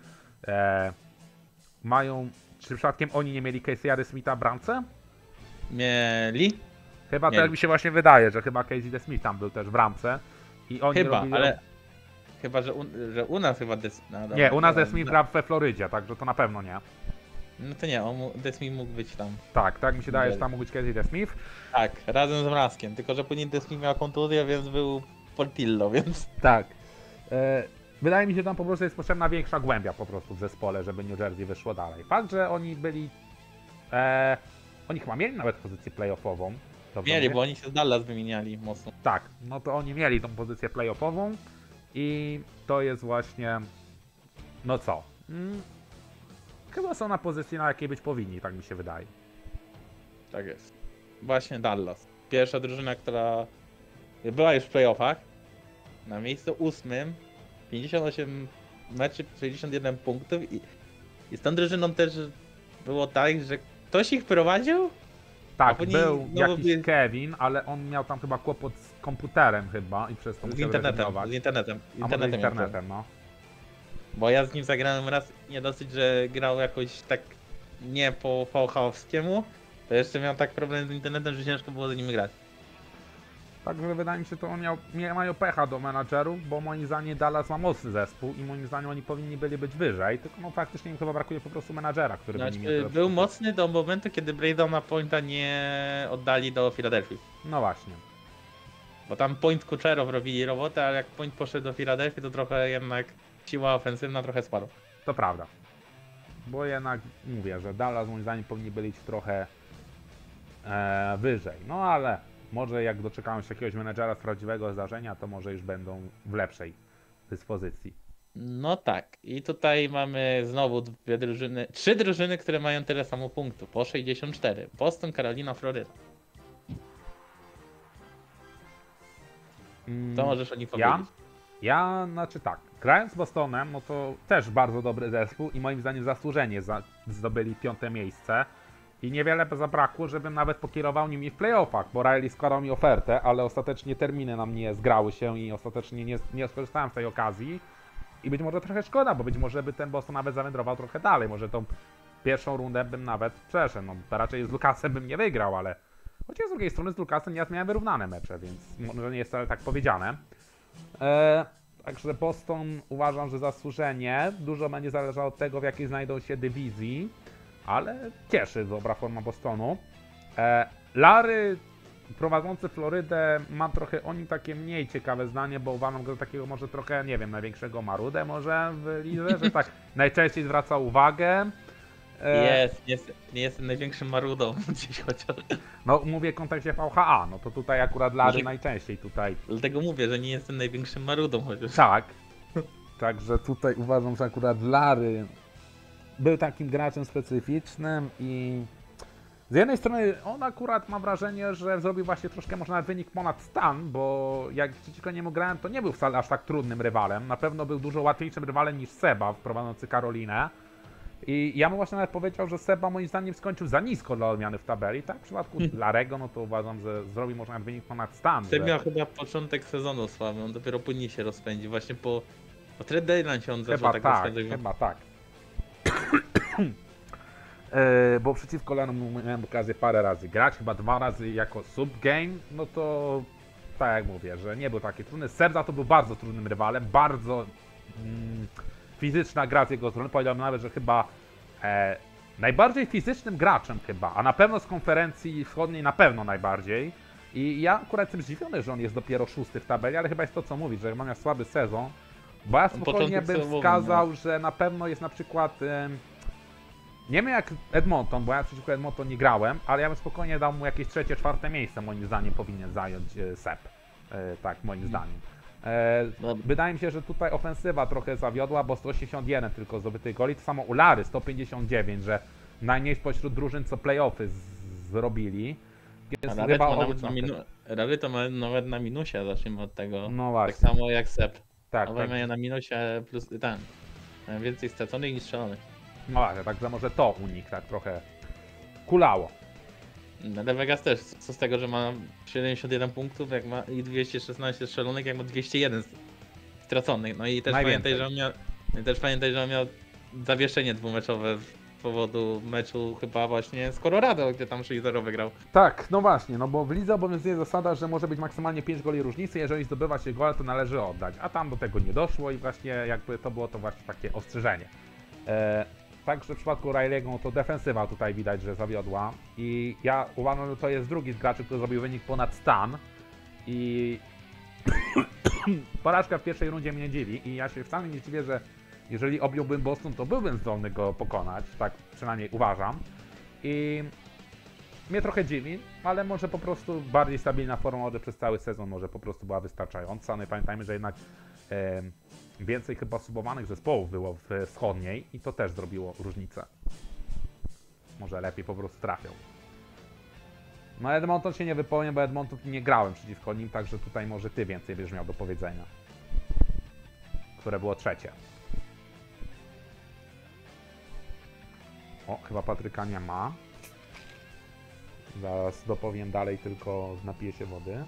Mają... Czy przypadkiem oni nie mieli Casey'a Smitha w bramce? Mieli? Chyba Mieli. też mi się właśnie wydaje, że chyba Casey Smith tam był też w bramce. I oni Chyba, robili... ale... Chyba, że u nas chyba no, Nie, u nas dobra, Smith gra we Florydzie, także to na pewno nie. No to nie, Desmond mógł być tam. Tak mi się daje, że tam mógł być Casey Smith. Tak, razem z Mraskiem, tylko że później Desmond miał kontuzję, więc był Portillo, więc... Tak. Wydaje mi się, że tam po prostu jest potrzebna większa głębia po prostu w zespole, żeby New Jersey wyszło dalej. Fakt, że oni byli... oni chyba mieli nawet pozycję playoffową. Dobrze Mieli, mówię? bo oni się z Dallas wymieniali mocno. Tak, no to oni mieli tą pozycję playoffową i to jest właśnie... No co? chyba są na pozycji, na jakiej być powinni, tak mi się wydaje. Tak jest. Właśnie Dallas. Pierwsza drużyna, która była już w playoffach. Na miejscu 8. 58 meczy, 61 punktów i z tą drużyną też było tak, że ktoś ich prowadził? Tak, później był znowu jakiś Kevin, ale on miał tam chyba kłopot z komputerem chyba i przez to Z musiał internetem, rezygnować. z internetem. A może z miał internetem, no. problem. Bo ja z nim zagrałem raz, nie dosyć, że grał jakoś tak nie po VH-owskiemu, to jeszcze miał tak problem z internetem, że ciężko było z nim grać. Także wydaje mi się, że nie mają pecha do menadżerów, bo moim zdaniem Dallas ma mocny zespół i moim zdaniem oni powinni byli być wyżej, tylko no faktycznie im chyba brakuje po prostu menadżera, który by Znaczy, nim był mocny do momentu, kiedy Braydona Pointa nie oddali do Filadelfii. No właśnie. Bo tam Point Kucherow robili robotę, ale jak Point poszedł do Filadelfii, to trochę jednak siła ofensywna trochę spadła. To prawda. Bo jednak mówię, że Dallas moim zdaniem powinni byli trochę wyżej. No ale może jak doczekają się jakiegoś menedżera z prawdziwego zdarzenia, to może już będą w lepszej dyspozycji. No tak, i tutaj mamy znowu trzy drużyny, które mają tyle samo punktów, po 64. Boston, Carolina, Floryda. Co możesz o nich powiedzieć? Znaczy tak, grając z Bostonem, no to też bardzo dobry zespół i moim zdaniem zasłużenie zdobyli 5. miejsce. I niewiele by zabrakło, żebym nawet pokierował nimi w playoffach, bo Riley składał mi ofertę, ale ostatecznie terminy nam nie zgrały się i ostatecznie nie skorzystałem z tej okazji. I być może trochę szkoda, bo być może by ten Boston nawet zawędrował trochę dalej, może tą pierwszą rundę bym nawet przeszedł. No raczej z Lukasem bym nie wygrał, ale chociaż z drugiej strony z Lukasem ja miałem wyrównane mecze, więc może nie jest wcale tak powiedziane. Także Boston uważam, że zasłużenie. Dużo będzie zależało od tego, w jakiej znajdą się dywizji. Ale cieszy dobra forma Bostonu. Larry, prowadzący Florydę, mam trochę o nim takie mniej ciekawe zdanie, bo uważam go za takiego może trochę, nie wiem, największego marudę może w lidze, że tak najczęściej zwraca uwagę. Nie jestem największym marudą gdzieś chociaż. No mówię w kontekście VHA, no to tutaj akurat Larry najczęściej tutaj. Dlatego mówię, że nie jestem największym marudą chociaż. Tak. Także tutaj uważam, że akurat Larry był takim graczem specyficznym i z jednej strony on akurat mam wrażenie, że zrobił właśnie troszkę może nawet wynik ponad stan, bo jak przeciwko niemu grałem, to nie był wcale aż tak trudnym rywalem. Na pewno był dużo łatwiejszym rywalem niż Seba prowadzący Karolinę. I ja mu właśnie nawet powiedział, że Seba moim zdaniem skończył za nisko dla odmiany w tabeli. Tak, w przypadku Larego, no to uważam, że zrobił może nawet wynik ponad stan. Seb miał chyba początek sezonu słaby, on dopiero później się rozpędzi, właśnie po trade deadline się on zaczął tak rozpędzać. Chyba tak. Bo przeciwko Lanom miałem okazję parę razy grać, chyba 2 razy jako subgame, no to tak jak mówię, że nie był taki trudny. Serza to był bardzo trudnym rywalem, bardzo fizyczna gra z jego strony, powiedziałbym nawet, że chyba najbardziej fizycznym graczem chyba, a na pewno z konferencji wschodniej na pewno najbardziej. I ja akurat jestem zdziwiony, że on jest dopiero 6 w tabeli, ale chyba jest to co mówić, że miał słaby sezon, bo ja spokojnie bym wskazał, że na pewno jest na przykład nie wiem jak Edmonton, bo ja przeciwko Edmonton nie grałem, ale ja bym spokojnie dał mu jakieś 3., 4. miejsce, moim zdaniem powinien zająć Seb. Tak, moim zdaniem. Wydaje mi się, że tutaj ofensywa trochę zawiodła, bo 181 tylko zdobytych goli, to samo u Lary 159, że najmniej spośród drużyn co playoffy zrobili. Więc chyba Rally to ma nawet na minusie, zacznijmy od tego. No właśnie. Tak samo jak Seb. Tak, tak. Mają na minusie plus ten. Mają więcej straconych niż strzelonych. No właśnie, także może to u nich tak trochę kulało. Ale Vegas też, co z tego, że ma 71 punktów jak ma i 216 strzelonych, jak ma 201 straconych. No i też pamiętaj, że on miał zawieszenie dwumeczowe z powodu meczu chyba właśnie z Colorado, gdzie tam 6-0 wygrał. Tak, no właśnie, no bo w lidze obowiązuje zasada, że może być maksymalnie 5 goli różnicy, jeżeli zdobywa się gola, to należy oddać, a tam do tego nie doszło i właśnie jakby to było to właśnie takie ostrzeżenie. Także w przypadku Riley'ego to defensywa tutaj widać, że zawiodła i ja uważam, że to jest drugi z graczy, który zrobił wynik ponad stan i porażka w pierwszej rundzie mnie dziwi i ja się wcale nie dziwię, że jeżeli objąłbym Boston, to byłbym zdolny go pokonać, tak przynajmniej uważam i mnie trochę dziwi, ale może po prostu bardziej stabilna forma może przez cały sezon może po prostu była wystarczająca. No i pamiętajmy, że jednak więcej chyba subowanych zespołów było w wschodniej i to też zrobiło różnicę. więc może lepiej po prostu trafią. No Edmonton się nie wypowiem, bo Edmonton nie grałem przeciwko nim, także tutaj może ty więcej będziesz miał do powiedzenia. Które było trzecie. O, chyba Patryka nie ma. Zaraz dopowiem dalej, tylko napiję się wody.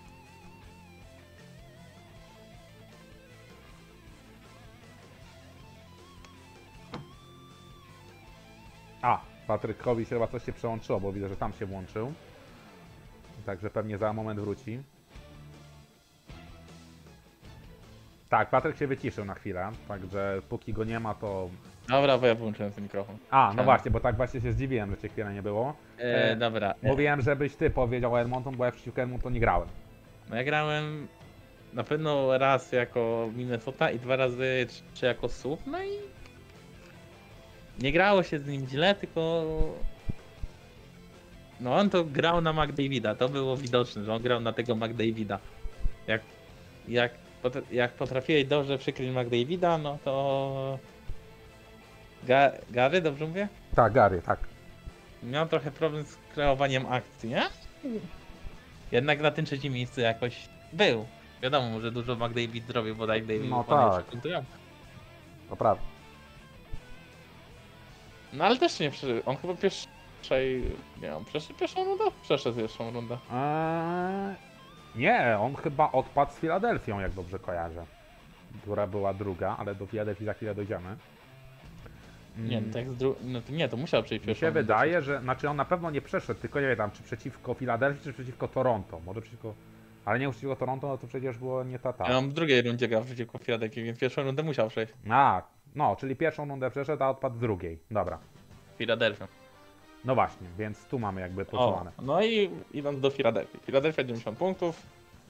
A, Patrykowi się chyba coś się przełączyło, bo widzę, że tam się włączył. Także pewnie za moment wróci. Tak, Patryk się wyciszył na chwilę, także póki go nie ma, to... Dobra, bo ja wyłączyłem ten mikrofon. A, no właśnie, bo tak właśnie się zdziwiłem, że cię chwilę nie było. Dobra. Mówiłem, żebyś ty powiedział o Edmonton, bo ja przeciwko Edmonton nie grałem. No ja grałem na pewno raz jako Minnesota i 2 razy czy jako słup, no i nie grało się z nim źle, tylko no on to grał na McDavida, to było widoczne, że on grał na tego McDavida. Jak potrafiłeś dobrze przykryć McDavida, no to Gary, dobrze mówię? Tak, Gary, tak. Miał trochę problem z kreowaniem akcji, nie? Jednak na tym trzecim miejscu jakoś był. Wiadomo, że dużo McDavid zrobił, bo David No tak. To prawda. No ale też nie przeszedł. On chyba przeszedł pierwszą rundę? Przeszedł pierwszą rundę. Nie, on chyba odpadł z Filadelfią, jak dobrze kojarzę. Która była druga, ale do Filadelfii za chwilę dojdziemy. Nie, no, tak no to nie, to musiał przejść Mi pierwszą się rundę. wydaje, że... Znaczy on na pewno nie przeszedł, tylko nie wiem, czy przeciwko Filadelfii, czy przeciwko Toronto. Może przeciwko... Ale nie przeciwko Toronto, no to przecież było nie ta. Ja on w drugiej rundzie grał przeciwko Philadelphia, więc pierwszą rundę musiał przejść. A, no, czyli pierwszą rundę przeszedł, a odpadł w drugiej. Dobra. Philadelphia. No właśnie, więc tu mamy jakby O, podsuwane. no i idąc do Philadelphii. Philadelphia 90 punktów.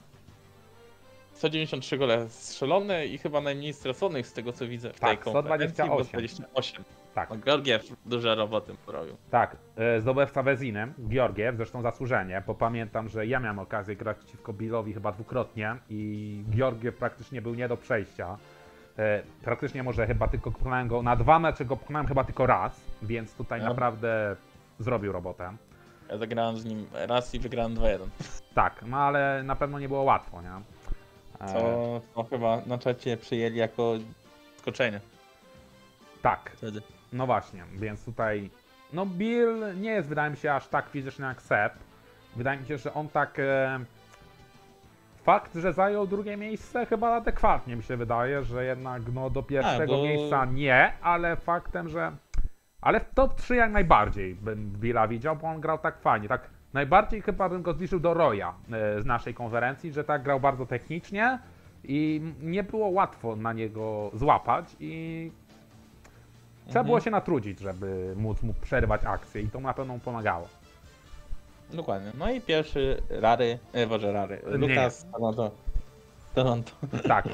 193 gole strzelone i chyba najmniej straconych z tego co widzę w tej Tak, konferencji, 128. bo 28. Tak. No, Georgiew duże roboty porobił. Tak, zdobywca Vezinem, Georgiew, zresztą zasłużenie, bo pamiętam, że ja miałem okazję grać przeciwko Billowi chyba dwukrotnie i Georgiew praktycznie był nie do przejścia. Praktycznie może chyba tylko pokonałem go na 2 mecze, go pokonałem chyba tylko raz, więc tutaj Ja. naprawdę zrobił robotę. Ja zagrałem z nim raz i wygrałem 2-1. Tak, no ale na pewno nie było łatwo, nie? Co chyba na czacie przyjęli jako skoczenie Tak, wtedy. no właśnie, więc tutaj, no Bill nie jest, wydaje mi się, aż tak fizyczny jak Seb. Wydaje mi się, że on tak, fakt, że zajął drugie miejsce chyba adekwatnie mi się wydaje, że jednak no do pierwszego bo- miejsca nie, ale faktem, że, ale w top 3 jak najbardziej bym Billa widział, bo on grał tak fajnie, tak najbardziej chyba bym go zliczył do Roya z naszej konferencji, że tak grał bardzo technicznie i nie było łatwo na niego złapać i trzeba było się natrudzić, żeby móc mu przerywać akcję i to na pewno mu pomagało. Dokładnie. No i pierwszy Rary, Lukas Toronto. Tak,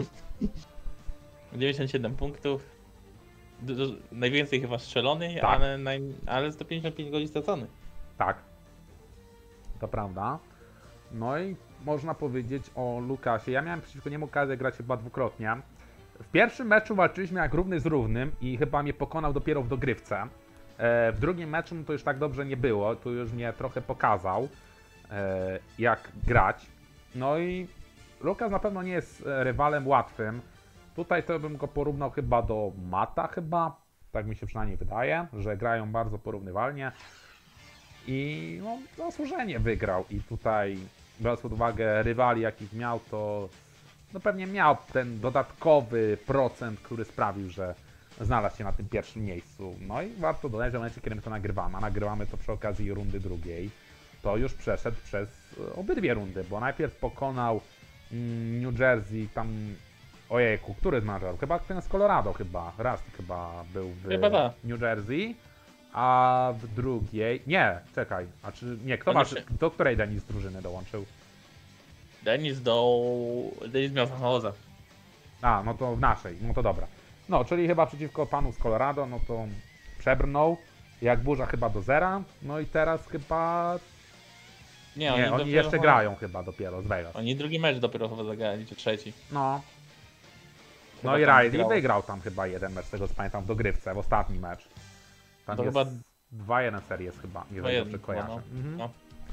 97 punktów. Najwięcej chyba strzelony, Tak. ale 155 goli straconych. tak. To prawda. No i można powiedzieć o Lukasie. Ja miałem przeciwko niemu okazję grać chyba dwukrotnie. W pierwszym meczu walczyliśmy jak równy z równym i chyba mnie pokonał dopiero w dogrywce. W drugim meczu to już tak dobrze nie było. Tu już mnie trochę pokazał, jak grać. No i Lukas na pewno nie jest rywalem łatwym. Tutaj to bym go porównał chyba do Mata chyba. Tak mi się przynajmniej wydaje, że grają bardzo porównywalnie. I no, zasłużenie wygrał i tutaj, biorąc pod uwagę rywali jakich miał, to no pewnie miał ten dodatkowy procent, który sprawił, że znalazł się na tym pierwszym miejscu. No i warto dodać, że w momencie, kiedy my to nagrywamy, a nagrywamy to przy okazji rundy drugiej, to już przeszedł przez obydwie rundy, bo najpierw pokonał New Jersey, tam, ojejku, który z managerów? Chyba ten z Colorado chyba, raz chyba był w Chyba tak. New Jersey. A w drugiej... Nie, czekaj. A czy... Nie, kto No ma... nie. Do której Denis drużyny dołączył? Denis miał Zachoza. A, no to w naszej. No to dobra. No, czyli chyba przeciwko panu z Colorado, no to przebrnął. Jak burza chyba do zera. No i teraz chyba... Nie, oni dopiero jeszcze chyba- grają chyba dopiero z Vegas. Oni drugi mecz dopiero chyba zagrali, czy trzeci. No. Chyba No i tam Riley wygrało. wygrał tam chyba jeden mecz, z tego co pamiętam, w dogrywce, w ostatni mecz. Tam To jest... chyba 2-1 series chyba, jeżeli 2-1 dobrze chyba, kojarzę. no. Mhm. No.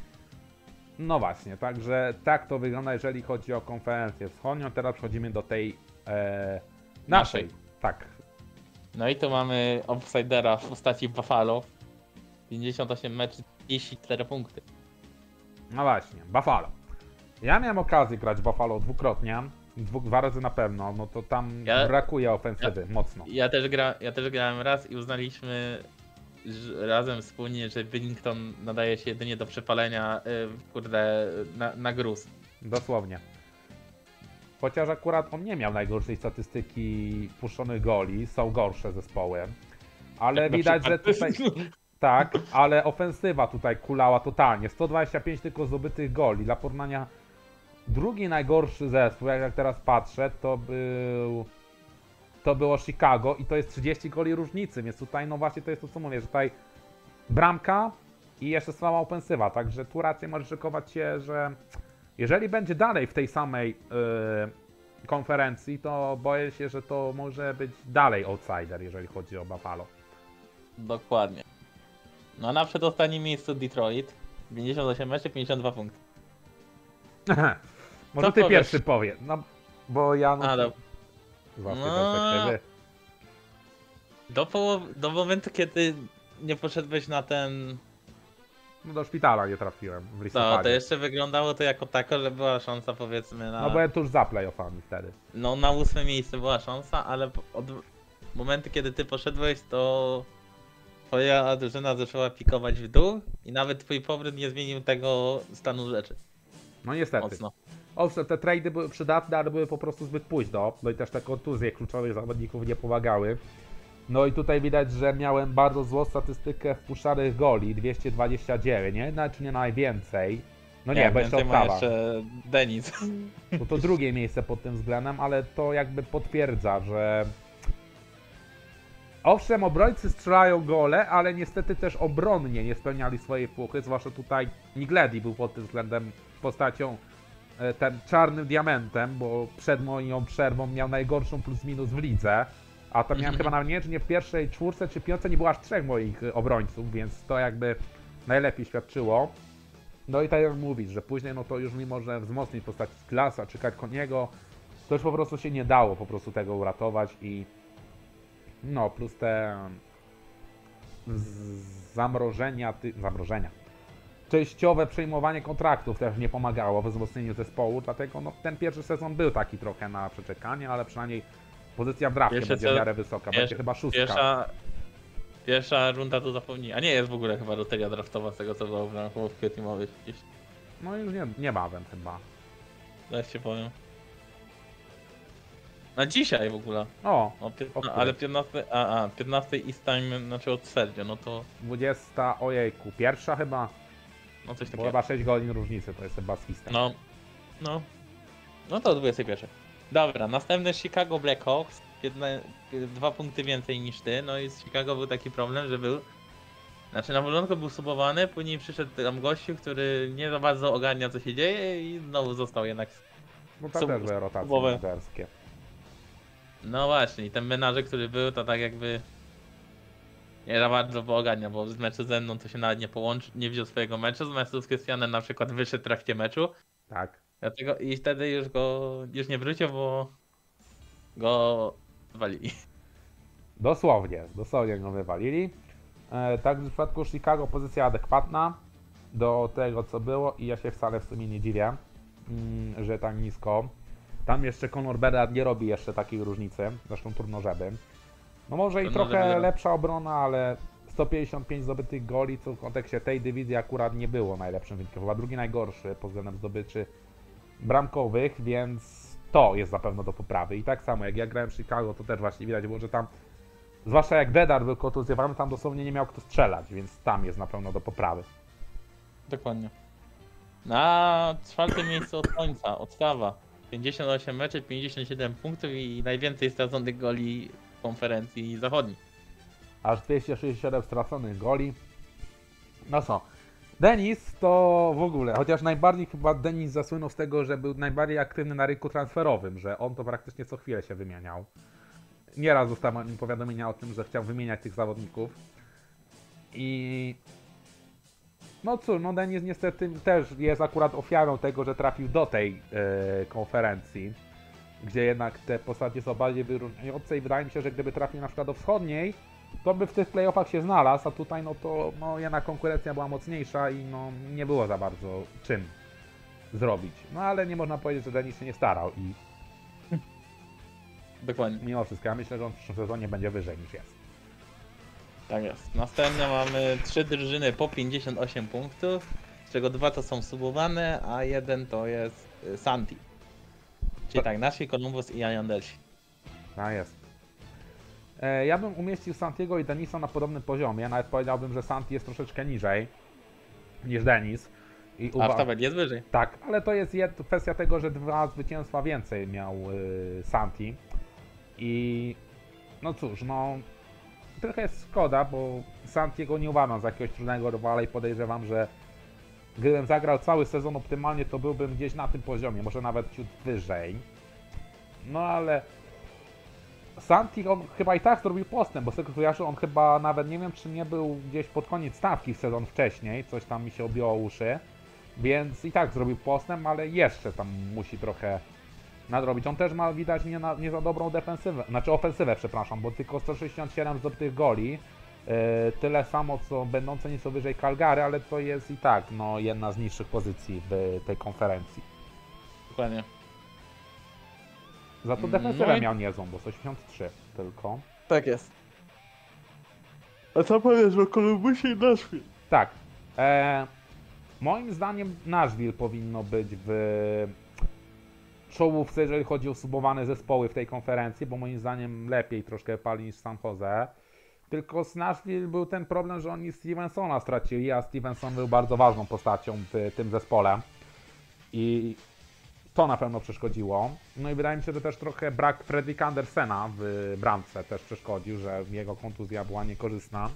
No także tak to wygląda, jeżeli chodzi o konferencję wschodnią. Teraz przechodzimy do tej naszej. Tak. No i tu mamy outsidera w postaci Buffalo. 58 meczów, 34 punkty. No właśnie, Buffalo. Ja miałem okazję grać Buffalo dwukrotnie, dwa razy na pewno, no to tam brakuje ofensywy mocno. Ja też grałem raz i uznaliśmy razem wspólnie, że Billington nadaje się jedynie do przepalenia na gruz. Dosłownie. Chociaż akurat on nie miał najgorszej statystyki puszczonych goli, są gorsze zespoły. Ale Jak widać, że przykład. tutaj... Tak, ale ofensywa tutaj kulała totalnie. 125 tylko zdobytych goli. Dla porównania drugi najgorszy zespół, jak teraz patrzę, to było Chicago i to jest 30 goli różnicy, więc tutaj no właśnie to jest to, co mówię, że tutaj bramka i jeszcze słaba ofensywa, także tu raczej możesz szykować się, że jeżeli będzie dalej w tej samej konferencji, to boję się, że to może być dalej outsider, jeżeli chodzi o Buffalo. Dokładnie. No na przedostatnim miejscu Detroit. 58 meczy, 52 punkty. Może Co ty powiesz? pierwszy powie, no bo ja z waszej perspektywy. Do momentu, kiedy nie poszedłeś na ten... No do szpitala nie trafiłem w No, listopadzie. to jeszcze wyglądało to jako tako, że była szansa powiedzmy na... No byłem tuż za playoffami wtedy. No na 8 miejsce była szansa, ale od momentu, kiedy ty poszedłeś, to twoja drużyna zaczęła pikować w dół i nawet twój powrót nie zmienił tego stanu rzeczy. No niestety. Mocno. Owszem, te trady były przydatne, ale były po prostu zbyt późno. No i też te kontuzje kluczowych zawodników nie pomagały. No i tutaj widać, że miałem bardzo złą statystykę wpuszczanych goli, 229, nie? Znaczy nie najwięcej. No nie, bo jeszcze więcej ma Ottawa. jeszcze Denis. No to drugie miejsce pod tym względem, ale to jakby potwierdza, że owszem, obrońcy strzelają gole, ale niestety też obronnie nie spełniali swojej fuchy, zwłaszcza tutaj Nigledi był pod tym względem postacią ten czarnym diamentem, bo przed moją przerwą miał najgorszą plus minus w lidze, a tam miałem chyba nawet nie wiem, czy nie w pierwszej czwórce czy piątce nie było aż 3 moich obrońców, więc to jakby najlepiej świadczyło. No i tak jak mówisz, że później no to już mimo, że wzmocnić postaci Klasa czy Koniego, to już po prostu się nie dało po prostu tego uratować i no plus te zamrożenia, częściowe przejmowanie kontraktów też nie pomagało w wzmocnieniu zespołu, dlatego no, ten pierwszy sezon był taki trochę na przeczekanie, ale przynajmniej pozycja w drafcie będzie w miarę wysoka, będzie chyba 6. Pierwsza runda to zapomnij, a nie jest w ogóle chyba loteria draftowa z tego co było w kwietniu ma być gdzieś. No już niebawem chyba. Zaraz ci powiem. Na dzisiaj w ogóle. Ale 15 East Time, znaczy od Sergio, no to... 20, ojejku, pierwsza chyba? No coś Bo takiego. chyba 6 godzin różnicy, to jest chyba z Eastem. No to 21. Dobra, następny Chicago Blackhawks. 2 punkty więcej niż ty, no i z Chicago był taki problem, że był... Znaczy na początku był subowany, później przyszedł tam gościu, który nie za bardzo ogarnia co się dzieje i znowu został jednak... No tam też były rotacje menedżerskie. No właśnie, i ten menadżer, który był, to tak jakby... Nie za bardzo ogarnia, bo z meczu ze mną to się nawet nie połączy, nie wziął swojego meczu, z meczu z Krystianem na przykład wyszedł w trakcie meczu. Tak. Dlatego i wtedy już nie wrócił, bo go walili. Dosłownie go wywalili. Tak w przypadku Chicago pozycja adekwatna do tego co było i ja się wcale w sumie nie dziwię, że tak nisko. Tam jeszcze Conor Bedard nie robi jeszcze takiej różnicy, zresztą trudno żeby. No może i trochę lepsza obrona, ale 155 zdobytych goli, co w kontekście tej dywizji akurat nie było najlepszym wynikiem. Chyba drugi najgorszy pod względem zdobyczy bramkowych, więc to jest zapewne do poprawy. I tak samo jak ja grałem w Chicago, to też właśnie widać było, że tam, zwłaszcza jak Bedard był kontuzjowany, tam dosłownie nie miał kto strzelać, więc tam jest na pewno do poprawy. Dokładnie. Na 4. miejscu od końca, Ottawa. 58 meczy, 57 punktów i najwięcej straconych goli w konferencji zachodniej. Aż 267 straconych goli. No co, Denis to w ogóle, chociaż najbardziej chyba Denis zasłynął z tego, że był najbardziej aktywny na rynku transferowym, że on to praktycznie co chwilę się wymieniał. Nieraz dostałem powiadomienia o tym, że chciał wymieniać tych zawodników. I no cóż, no Denis niestety też jest akurat ofiarą tego, że trafił do tej konferencji, gdzie jednak te postacie są bardziej wyróżniające i wydaje mi się, że gdyby trafił na przykład do wschodniej, to by w tych playoffach się znalazł, a tutaj no to no jednak konkurencja była mocniejsza i no nie było za bardzo czym zrobić. No ale nie można powiedzieć, że Denis się nie starał i Dokładnie. mimo wszystko ja myślę, że on w przyszłym sezonie będzie wyżej niż jest. Tak jest. Następnie mamy 3 drużyny po 58 punktów, z czego 2 to są subowane, a 1 to jest Santi. Czyli tak, nasi Columbus i Islandersi. A jest. Ja bym umieścił Santiego i Denisa na podobnym poziomie, nawet powiedziałbym, że Santi jest troszeczkę niżej niż Denis. I A w tabeli jest wyżej. tak, ale to jest kwestia tego, że 2 zwycięstwa więcej miał Santi. I no cóż, no trochę jest szkoda, bo Santiego nie uważam za jakiegoś trudnego rywala i podejrzewam, że gdybym zagrał cały sezon optymalnie, to byłbym gdzieś na tym poziomie, może nawet ciut wyżej. No ale Santi on chyba i tak zrobił postęp, bo z tego kojarzę, on chyba nawet nie wiem, czy nie był gdzieś pod koniec stawki w sezon wcześniej, coś tam mi się obiło uszy, więc i tak zrobił postęp, ale jeszcze tam musi trochę nadrobić. On też ma widać nie za dobrą defensywę, znaczy ofensywę, przepraszam, bo tylko 167 zdobytych goli, tyle samo co będące nieco wyżej Calgary, ale to jest i tak no, jedna z niższych pozycji w tej konferencji. Dokładnie. Za to defensywę No i- miał niezłą, bo 183 tylko. Tak jest. A co powiesz o Columbusie i Nashville? Tak. Moim zdaniem Nashville powinno być w czołówce, jeżeli chodzi o subowane zespoły w tej konferencji, bo moim zdaniem lepiej troszkę pali niż San Jose. Tylko z Nashville był ten problem, że oni Stevensona stracili, a Stevenson był bardzo ważną postacią w tym zespole. I to na pewno przeszkodziło. No i wydaje mi się, że też trochę brak Fredricka Andersena w bramce też przeszkodził, że jego kontuzja była niekorzystna.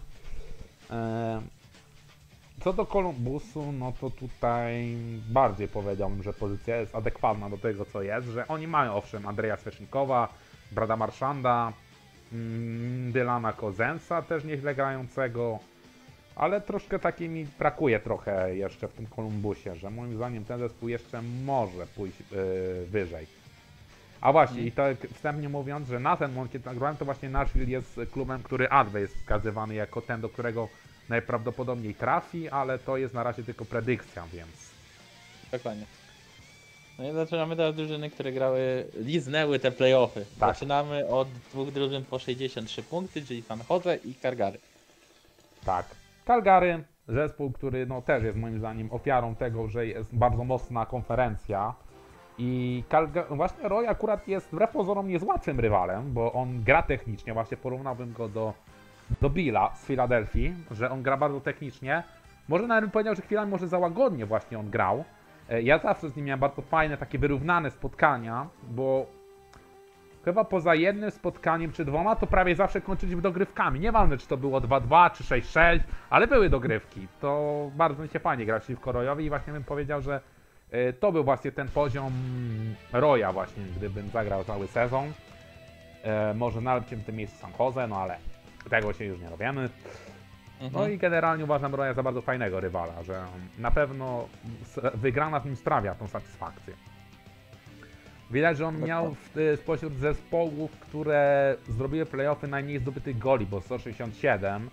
Co do Columbusu, no to tutaj bardziej powiedziałbym, że pozycja jest adekwatna do tego, co jest, że oni mają owszem Andrzeja Svecznikowa, Brada Marchanda, Dylana Kozensa też nieźle grającego, ale troszkę mi brakuje trochę jeszcze w tym Columbusie, że moim zdaniem ten zespół jeszcze może pójść wyżej. A właśnie, i tak wstępnie mówiąc, że na ten moment, kiedy nagrałem, to właśnie Nashville jest klubem, który Adwe jest wskazywany jako ten, do którego najprawdopodobniej trafi, ale to jest na razie tylko predykcja, więc... Dokładnie. No i zaczynamy teraz drużyny, które liznęły te playoffy. Tak. Zaczynamy od 2 drużyn po 63 punkty, czyli San Jose i Calgary. Tak. Calgary, zespół, który no, też jest moim zdaniem ofiarą tego, że jest bardzo mocna konferencja. I właśnie Roy akurat jest wbrew pozorom niezłatwym rywalem, bo on gra technicznie, właśnie porównałbym go do Billa z Filadelfii, że on gra bardzo technicznie. Może nawet bym powiedział, że chwilami może za łagodnie właśnie on grał. Ja zawsze z nim miałem bardzo fajne, takie wyrównane spotkania, bo chyba poza jednym spotkaniem czy 2 to prawie zawsze kończyliśmy dogrywkami. Nieważne czy to było 2-2 czy 6-6, ale były dogrywki. To bardzo mi się fajnie gra przeciwko Royowi i właśnie bym powiedział, że to był właśnie ten poziom Roya właśnie, gdybym zagrał cały sezon. Może nawet w tym miejscu San Jose, no ale tego się już nie robiemy. No i generalnie uważam Roya za bardzo fajnego rywala, że na pewno wygrana w nim sprawia tą satysfakcję. Widać, że on miał spośród zespołów, które zrobiły playoffy, najmniej zdobytych goli, bo 167.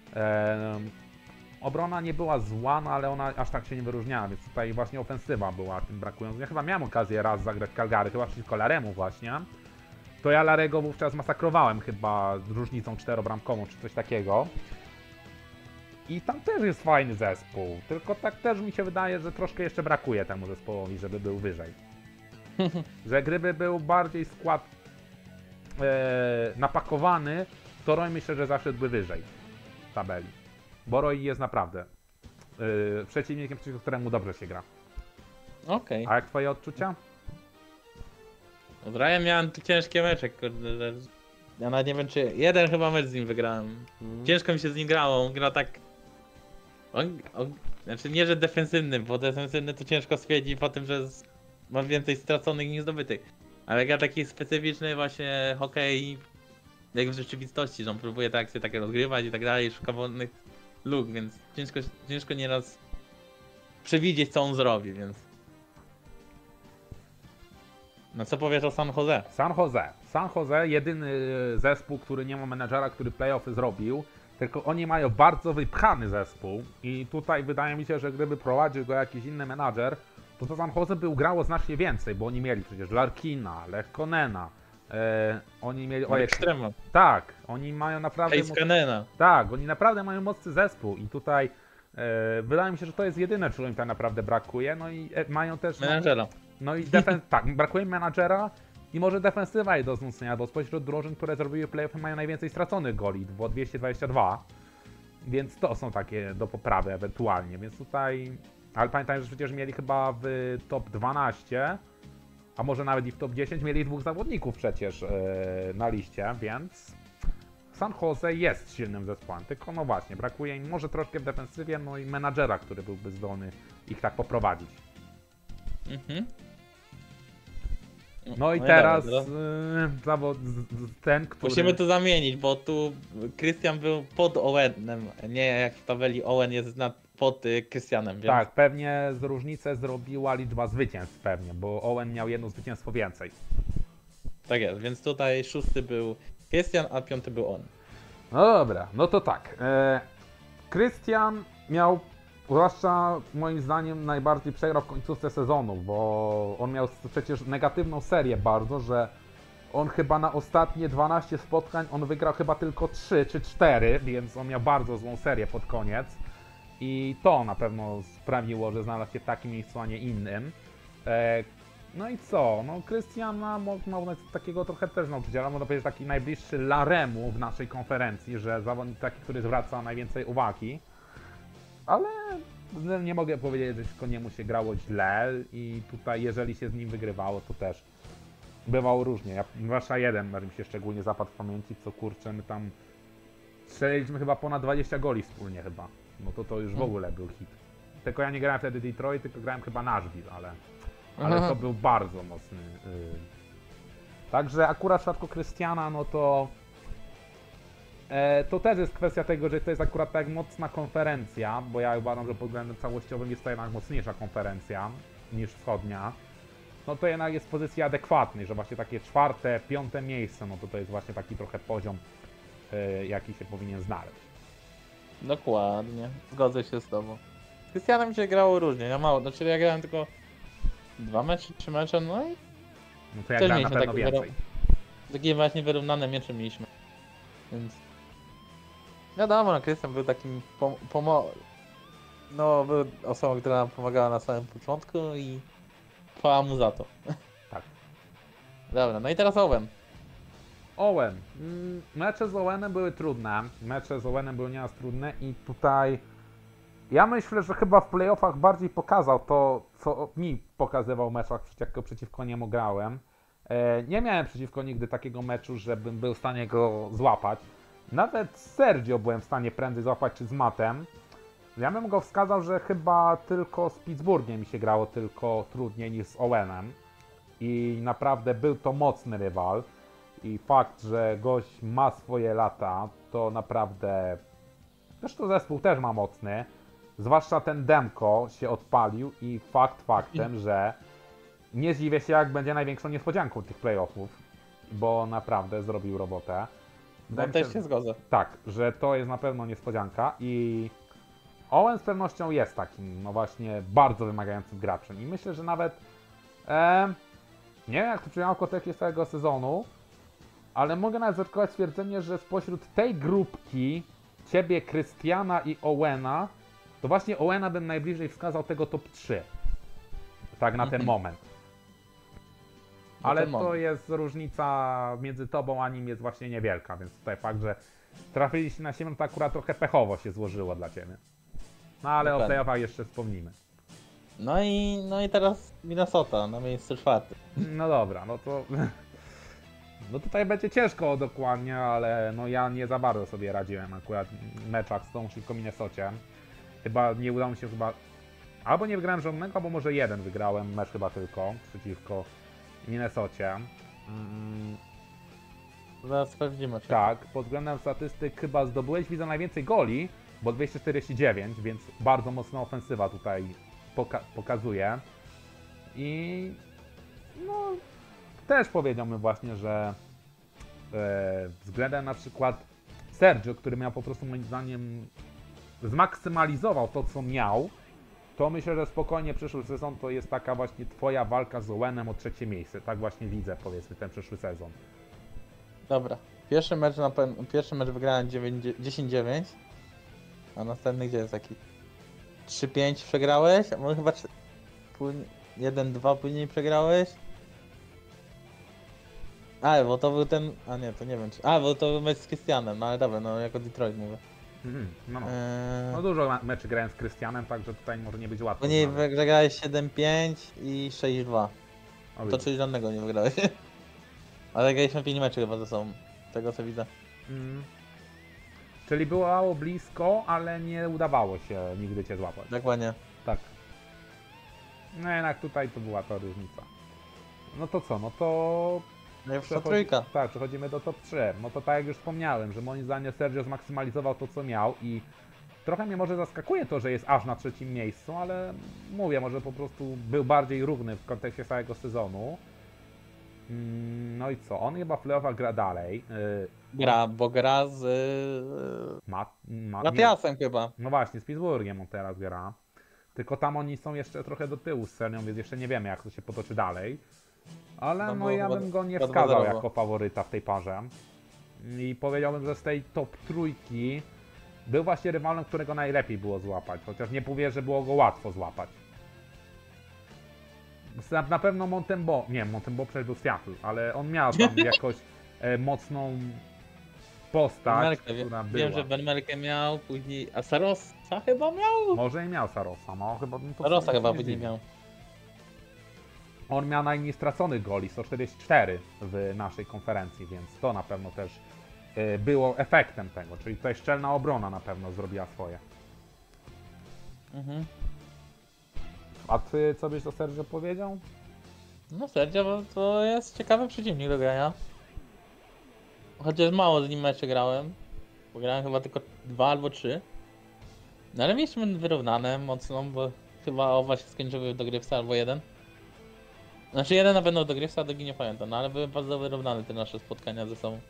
Obrona nie była zła, no ale ona aż tak się nie wyróżniała, więc tutaj właśnie ofensywa była tym brakująca. Ja chyba miałem okazję raz zagrać Calgary, chyba przeciwko Laremu właśnie. To ja Larego wówczas masakrowałem chyba z różnicą 4-bramkową czy coś takiego. I tam też jest fajny zespół, tylko tak też mi się wydaje, że troszkę jeszcze brakuje temu zespołowi, żeby był wyżej. Że gdyby był bardziej skład napakowany, to Roy myślę, że zaszedłby wyżej w tabeli. Bo Roy jest naprawdę przeciwnikiem, przeciwko któremu dobrze się gra. Okej. A jak twoje odczucia? Z Ryan miałem tu ciężkie mecze, kurde. Ja nawet nie wiem czy... Jeden chyba mecz z nim wygrałem. Ciężko mi się z nim grało, on gra tak... Znaczy nie, że defensywny, bo defensywny to ciężko stwierdzić po tym, że ma więcej straconych niż zdobytych. Ale gra taki specyficzny właśnie hokej, jak w rzeczywistości, że on próbuje te akcje takie rozgrywać i tak dalej, szuka wolnych Luke, więc ciężko nieraz przewidzieć, co on zrobi, więc... No co powiesz o San Jose? San Jose. San Jose, jedyny zespół, który nie ma menadżera, który playoffy zrobił, tylko oni mają bardzo wypchany zespół i tutaj wydaje mi się, że gdyby prowadził go jakiś inny menadżer, to San Jose by grało znacznie więcej, bo oni mieli przecież Larkina, Lehkonena, oni mieli... Ekstrema. Tak, oni mają naprawdę... Heiskanena. Tak, oni naprawdę mają mocny zespół i tutaj wydaje mi się, że to jest jedyne, czego im tak naprawdę brakuje, no i mają też... Menadżera. No i tak, brakuje menadżera i może defensywa jest do wzmocnienia, bo spośród drużyn, które zrobiły playoffy, mają najwięcej straconych goli, bo 222, więc to są takie do poprawy ewentualnie, więc tutaj... Ale pamiętaj, że przecież mieli chyba w top 12, a może nawet i w top 10, mieli dwóch zawodników przecież na liście, więc San Jose jest silnym zespołem, tylko no właśnie, brakuje im może troszkę w defensywie, no i menadżera, który byłby zdolny ich tak poprowadzić. Mhm. No i No i teraz dobra, ten, który... musimy to zamienić, bo tu Christian był pod Owenem, nie jak w tabeli Owen jest pod Christianem, więc... Tak, pewnie różnicę zrobiła liczba zwycięstw pewnie, bo Owen miał jedno zwycięstwo więcej. Tak jest, więc tutaj 6. był Christian, a 5. był on. No dobra, no to tak. Christian miał, zwłaszcza moim zdaniem, najbardziej przegrał w końcówce sezonu, bo on miał przecież negatywną serię bardzo, że on chyba na ostatnie 12 spotkań on wygrał chyba tylko 3 czy 4, więc on miał bardzo złą serię pod koniec. I to na pewno sprawiło, że znalazł się w takim miejscu, a nie innym. No i co? No Krystiana ma takiego trochę też nauczyciela, można powiedzieć taki najbliższy Laremu w naszej konferencji, że zawodnik taki, który zwraca najwięcej uwagi. Ale nie mogę powiedzieć, że tylko niemu się grało źle i tutaj jeżeli się z nim wygrywało, to też bywało różnie. Zwłaszcza jeden mi się szczególnie zapadł w pamięci, co kurczę, my tam strzeliliśmy chyba ponad 20 goli wspólnie chyba. No to już w ogóle był hit. Tylko ja nie grałem wtedy Detroit, tylko grałem chyba Nashville, ale to był bardzo mocny. Także akurat w przypadku Krystiana, no to to też jest kwestia tego, że to jest akurat tak mocna konferencja, bo ja uważam, że pod względem całościowym jest to jednak mocniejsza konferencja niż wschodnia. No to jednak jest pozycja adekwatnej, że właśnie takie 4., 5. miejsce, no to jest właśnie taki trochę poziom, jaki się powinien znaleźć. Dokładnie, zgodzę się z tobą. Z Christianem mi się grało różnie, ja mało, znaczy ja grałem tylko 2 mecze, 3 mecze, no i No to ja też grałem na mieliśmy pewno więcej. takie właśnie wyrównane mecze mieliśmy, więc... Wiadomo, no Christian był takim no, był osobą, która nam pomagała na samym początku i chwała mu za to. Tak. Dobra, no i teraz Owen. Owen. Mecze z Owenem były trudne. Mecze z Owenem były nieraz trudne i tutaj ja myślę, że chyba w playoffach bardziej pokazał to, co mi pokazywał w meczach, jak przeciwko niemu grałem. Nie miałem przeciwko nigdy takiego meczu, żebym był w stanie go złapać. Nawet z Sergio byłem w stanie prędzej złapać, czy z Mattem. Ja bym go wskazał, że chyba tylko z Pittsburghem mi się grało tylko trudniej niż z Owenem. I naprawdę był to mocny rywal. I fakt, że gość ma swoje lata, to naprawdę... Zresztą zespół też ma mocny. Zwłaszcza ten Demko się odpalił i faktem, że nie zdziwię się, jak będzie największą niespodzianką tych playoffów, bo naprawdę zrobił robotę. No też się zgodzę. Tak, że to jest na pewno niespodzianka i Owen z pewnością jest takim, no właśnie, bardzo wymagającym graczem i myślę, że nawet nie wiem, jak to przyjmował w kontekście całego sezonu, ale mogę nawet zaryzykować stwierdzenie, że spośród tej grupki ciebie, Krystiana i Owena, to właśnie Owena bym najbliżej wskazał tego top 3. Tak na ten moment. Ale to jest różnica między tobą a nim jest właśnie niewielka, więc tutaj fakt, że trafiliście na siebie, to akurat trochę pechowo się złożyło dla ciebie. No ale dokładnie. O playoffach jeszcze wspomnimy. No i teraz Minnesota na miejscu 4. No dobra, no to... No tutaj będzie ciężko dokładnie, ale no ja nie za bardzo sobie radziłem akurat w meczach z tą przeciwko Minnesocie. Chyba nie udało mi się albo nie wygrałem żadnego, albo może jeden wygrałem mecz chyba tylko przeciwko Minnesocie. Zaraz sprawdzimy. Tak, pod względem statystyk chyba zdobyłeś, widzę, najwięcej goli, bo 249, więc bardzo mocna ofensywa tutaj pokazuje. I no też powiedziałbym właśnie, że względem na przykład Sergio, który miał po prostu moim zdaniem zmaksymalizował to, co miał, to myślę, że spokojnie przyszły sezon to jest taka właśnie twoja walka z Owenem o trzecie miejsce. Tak właśnie widzę, powiedzmy, ten przyszły sezon. Dobra. Pierwszy mecz wygrałem 10-9, a następny gdzie jest taki? 3-5 przegrałeś, a może chyba 1-2 później przegrałeś? A, bo to był ten... A nie, to nie wiem czy... A, bo to był mecz z Christianem, no ale dobra, no jako Detroit mówię. No. No dużo meczy grałem z Krystianem, także tutaj może nie być łatwo. Później wygrałeś 7-5 i 6-2. To czyli żadnego nie wygrałeś. Ale graliśmy 5 meczy chyba ze sobą, tego co widzę. Czyli było blisko, ale nie udawało się nigdy cię złapać. Dokładnie. Tak. No jednak tutaj to była ta różnica. No to co, no to... Najlepsza trójka. Tak, przechodzimy do top 3. No to tak jak już wspomniałem, że moim zdaniem Sergio zmaksymalizował to, co miał i trochę mnie może zaskakuje to, że jest aż na trzecim miejscu, ale mówię, może po prostu był bardziej równy w kontekście całego sezonu. No i co? On chyba w playoffach gra dalej. Bo gra z... Matiasem chyba. No właśnie, z Pittsburghem on teraz gra. Tylko tam oni są jeszcze trochę do tyłu z Sernią, więc jeszcze nie wiemy, jak to się potoczy dalej. Ale no ja bym go nie wskazał jako faworyta w tej parze. I powiedziałbym, że z tej top trójki był właśnie rywalem, którego najlepiej było złapać. Chociaż nie powiem, że było go łatwo złapać. Na pewno Montembeault, nie, Montembeault przecież był Seattle, ale on miał tam jakoś mocną postać, która była. Wiem, że Benmerkę miał, później... A Sarosa chyba miał? Może i miał Sarosa, no chyba bym to... Sarosa chyba później miał. On miał najmniej straconych goli, 144 w naszej konferencji, więc to na pewno też było efektem tego, czyli tutaj szczelna obrona na pewno zrobiła swoje. A ty co byś do Sergio powiedział? No Sergio to jest ciekawy przeciwnik do grania. Chociaż mało z nim meczy grałem, bo grałem chyba tylko 2 albo 3. No ale mieliśmy wyrównane mocno, bo chyba oba się skończyły w dogrywce albo jeden. Znaczy jeden na pewno w dogrywce, a drugi nie pamiętam, no ale były bardzo wyrównane te nasze spotkania ze sobą.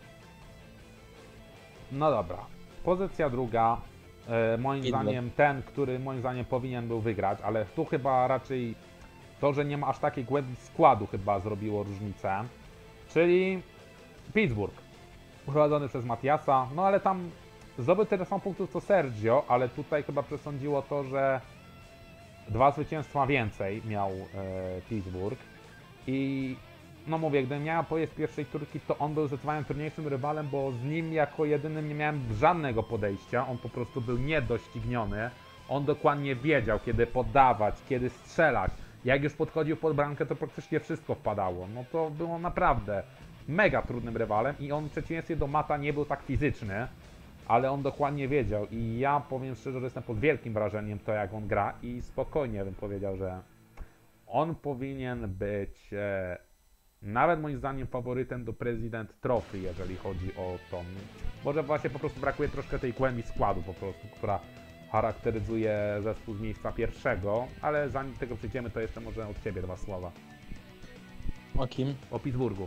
No dobra, pozycja druga, moim zdaniem ten, który moim zdaniem powinien był wygrać, ale tu chyba raczej to, że nie ma aż takiej głębi składu chyba zrobiło różnicę, czyli Pittsburgh, prowadzony przez Matiasa, no ale tam zdobył tyle samo punktów co Sergio, ale tutaj chyba przesądziło to, że 2 zwycięstwa więcej miał Pittsburgh i no mówię, gdybym miał pojść z pierwszej turki, to on był zdecydowanie trudniejszym rywalem, bo z nim jako jedynym nie miałem żadnego podejścia, on po prostu był niedościgniony, on dokładnie wiedział, kiedy podawać, kiedy strzelać, jak już podchodził pod bramkę, to praktycznie wszystko wpadało, no to było naprawdę mega trudnym rywalem i on w przeciwieństwie do Mata nie był tak fizyczny, ale on dokładnie wiedział i ja powiem szczerze, że jestem pod wielkim wrażeniem to, jak on gra i spokojnie bym powiedział, że on powinien być nawet moim zdaniem faworytem do President Trophy, jeżeli chodzi o to. Może właśnie po prostu brakuje troszkę tej głębi składu po prostu, która charakteryzuje zespół z miejsca pierwszego, ale zanim do tego przejdziemy, to jeszcze może od Ciebie 2 słowa. O kim? O Pittsburghu.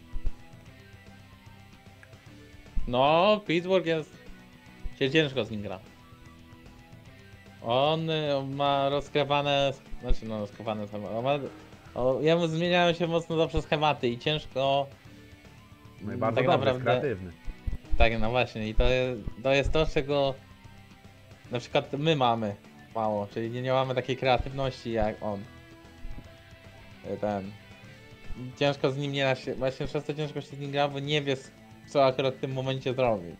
No, Pittsburgh się ciężko z nim gra. On ma rozkrawane, znaczy no rozkrawane schematy. Jemu zmieniają się mocno zawsze schematy i ciężko. No i bardzo tak dobry, naprawdę, kreatywny. Tak, no właśnie i to jest to, czego na przykład my mamy mało, czyli nie mamy takiej kreatywności jak on. Ciężko z nim nie da się, właśnie przez to ciężko się z nim gra, bo nie wie co akurat w tym momencie zrobi.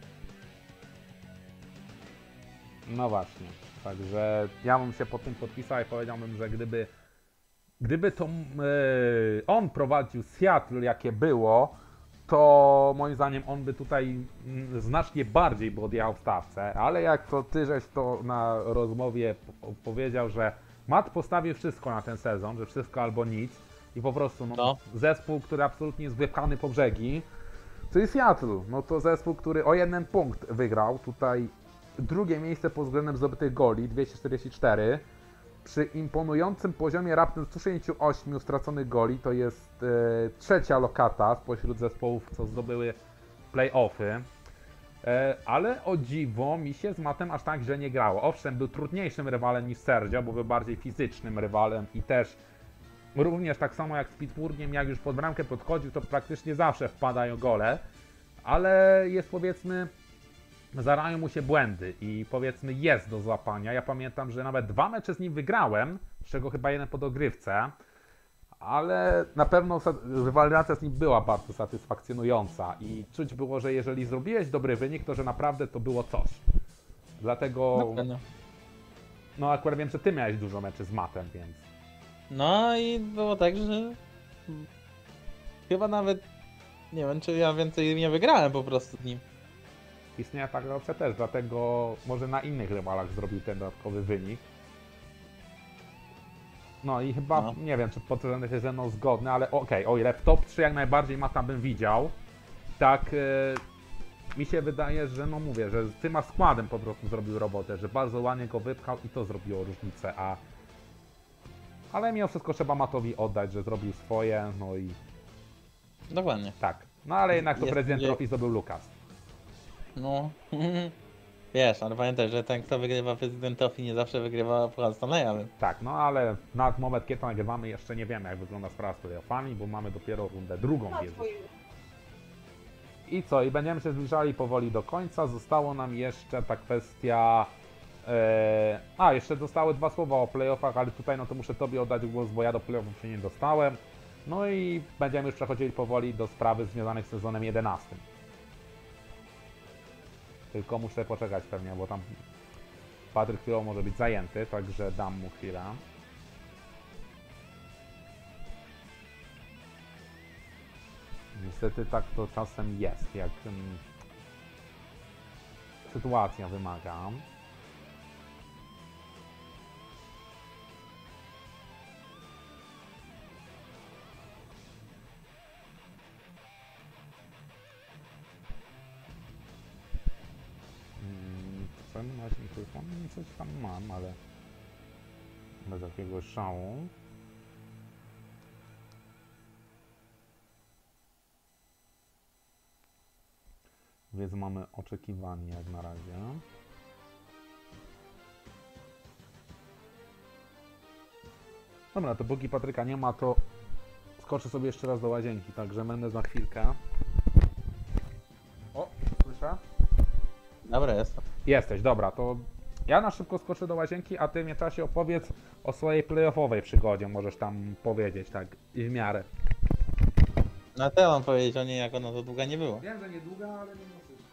No właśnie, także ja bym się pod tym podpisał i powiedziałbym, że gdyby to on prowadził Seattle, jakie było, to moim zdaniem on by tutaj znacznie bardziej by odjechał w stawce, ale jak to ty żeś to na rozmowie powiedział, że Matt postawił wszystko na ten sezon, że wszystko albo nic i po prostu zespół, który absolutnie jest wypchany po brzegi, to jest Seattle, no to zespół, który o 1 punkt wygrał, tutaj drugie miejsce pod względem zdobytych goli, 244. Przy imponującym poziomie raptem 168 straconych goli, to jest trzecia lokata spośród zespołów, co zdobyły play-offy. Ale o dziwo mi się z Matem aż tak źle nie grało. Owszem, był trudniejszym rywalem niż Sergio, bo był bardziej fizycznym rywalem i też również tak samo jak z Pittsburghem, jak już pod bramkę podchodził, to praktycznie zawsze wpadają gole, ale jest, powiedzmy, zarają mu się błędy i powiedzmy jest do złapania. Ja pamiętam, że nawet 2 mecze z nim wygrałem, z czego chyba jeden po dogrywce, ale na pewno rywalizacja z nim była bardzo satysfakcjonująca i czuć było, że jeżeli zrobiłeś dobry wynik, to że naprawdę to było coś. Dlatego, no akurat wiem, że ty miałeś dużo meczy z Matem, więc... No i było tak, że chyba nawet nie wiem, czy ja więcej nie wygrałem po prostu z nim. Istnieje taka opcja też, dlatego może na innych rywalach zrobił ten dodatkowy wynik. No i chyba, No. nie wiem, czy Podrzenek jest ze mną zgodny, ale okej, o ile w top 3 jak najbardziej Mata bym widział, tak mi się wydaje, że no mówię, że z tym składem po prostu zrobił robotę, że bardzo ładnie go wypchał i to zrobiło różnicę, ale mimo wszystko trzeba Matowi oddać, że zrobił swoje, no i Dokładnie. tak. No ale jednak to Jest- prezydent nie- Trophy zdobył Lukas. No. Wiesz, ale pamiętaj, że ten kto wygrywa Prezydent Trophy nie zawsze wygrywa Puchar Stanleya, więc... Tak, no ale na moment, kiedy to nagrywamy, jeszcze nie wiemy, jak wygląda sprawa z playoffami, bo mamy dopiero rundę drugą wiedzy. I co? I będziemy się zbliżali powoli do końca. Zostało nam jeszcze ta kwestia... jeszcze zostały 2 słowa o playoffach, ale tutaj no to muszę Tobie oddać głos, bo ja do playoffów się nie dostałem. No i będziemy już przechodzili powoli do sprawy związanych z sezonem 11. Tylko muszę poczekać pewnie, bo tam Patryk chwilowo może być zajęty, także dam mu chwilę. Niestety tak to czasem jest, jak sytuacja wymaga. W pewnym razie mikrofon coś tam mam, ale bez jakiegoś szału. Więc mamy oczekiwanie jak na razie. Dobra, to póki Patryka nie ma, to skoczę sobie jeszcze raz do łazienki, także będę za chwilkę. O, słyszę? Dobra, jest. Jesteś, dobra, to ja na szybko skoczę do łazienki, a ty w międzyczasie opowiedz o swojej playoffowej przygodzie, możesz tam powiedzieć, tak, i w miarę. No to ja mam powiedzieć o niej, jak ona to długa nie było. Wiem, że niedługa, ale mimo wszystko.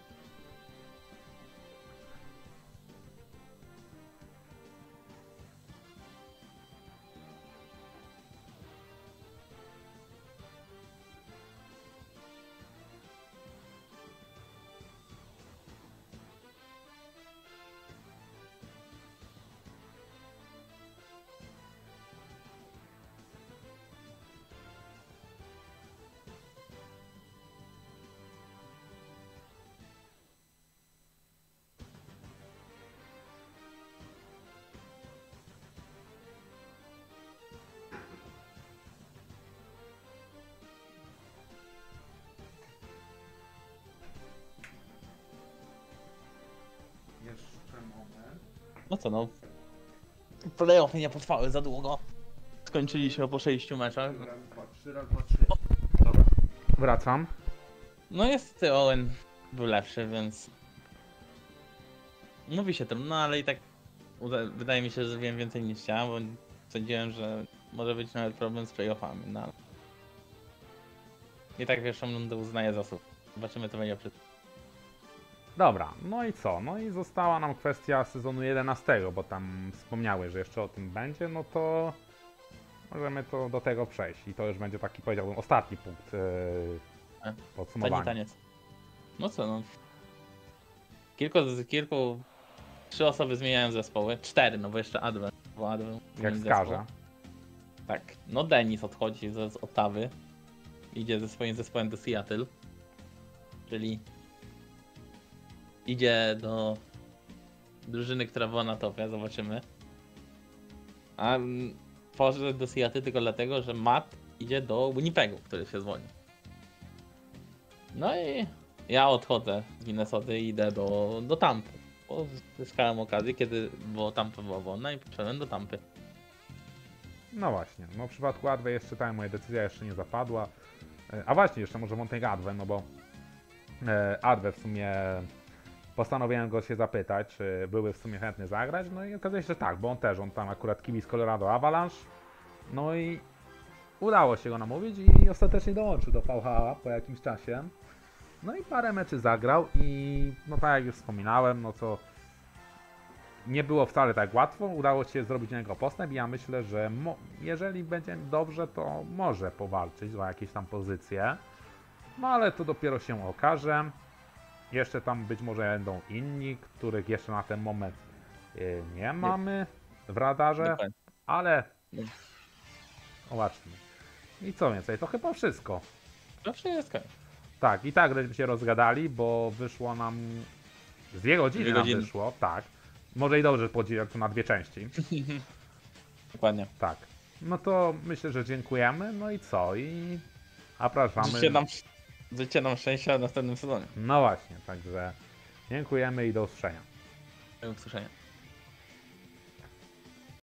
Jeszcze moment. No co no. Playoffy nie potrwały za długo. Skończyliśmy po 6 meczach. Raz, dwa, trzy, raz, dwa, trzy. Dobra. Wracam. No jest Owen był lepszy, więc... Mówi się tym, no ale i tak wydaje mi się, że wiem więcej niż chciałem, bo sądziłem, że może być nawet problem z playoffami, no ale... I tak pierwszą rundę uznaję za słów. Zobaczymy co będzie przed... Dobra, no i co? No i została nam kwestia sezonu 11, bo tam wspomniałeś, że jeszcze o tym będzie, no to możemy to do tego przejść i to już będzie taki, powiedziałbym, ostatni punkt podsumowania. Taniec. No co no. Kilku... 3 osoby zmieniają zespoły. 4, no bo jeszcze Adwent. Bo Adwent Jak zmienił wskaże. zespół. Tak. No Denis odchodzi z Ottawy. Idzie ze swoim zespołem do Seattle. Czyli idzie do drużyny, która była na topie, zobaczymy. A poszedł do Seattle tylko dlatego, że Matt idzie do Winnipegu, który się zwolni. No i ja odchodzę z Minnesoty i idę do Tampy. Bo zyskałem okazję, bo Tampa była wolna i poszedłem do Tampy. No właśnie, no w przypadku Adwe jeszcze ta moja decyzja jeszcze nie zapadła. A właśnie, jeszcze może wątek Adwe, no bo Adwe w sumie postanowiłem go się zapytać, czy były w sumie chętny zagrać, no i okazuje się, że tak, bo on tam akurat kibic Colorado Avalanche, no i udało się go namówić i ostatecznie dołączył do VHA po jakimś czasie. No i parę meczy zagrał i no tak jak już wspominałem, no to nie było wcale tak łatwo, udało się zrobić na niego postęp i ja myślę, że jeżeli będzie dobrze, to może powalczyć o jakieś tam pozycje. No ale to dopiero się okaże. Jeszcze tam być może będą inni, których jeszcze na ten moment nie mamy w radarze, Dokładnie. ale Nie. zobaczmy. I co więcej, to chyba wszystko. To wszystko. Tak, i tak żeśmy się rozgadali, bo wyszło nam... Z 2 godziny Dwie nam godziny. wyszło, tak. Może i dobrze podzielić to na 2 części. Dokładnie. Tak. No to myślę, że dziękujemy. No i co? I zapraszamy. Życzę nam szczęścia w następnym sezonie. No właśnie, także dziękujemy i do usłyszenia. Do usłyszenia.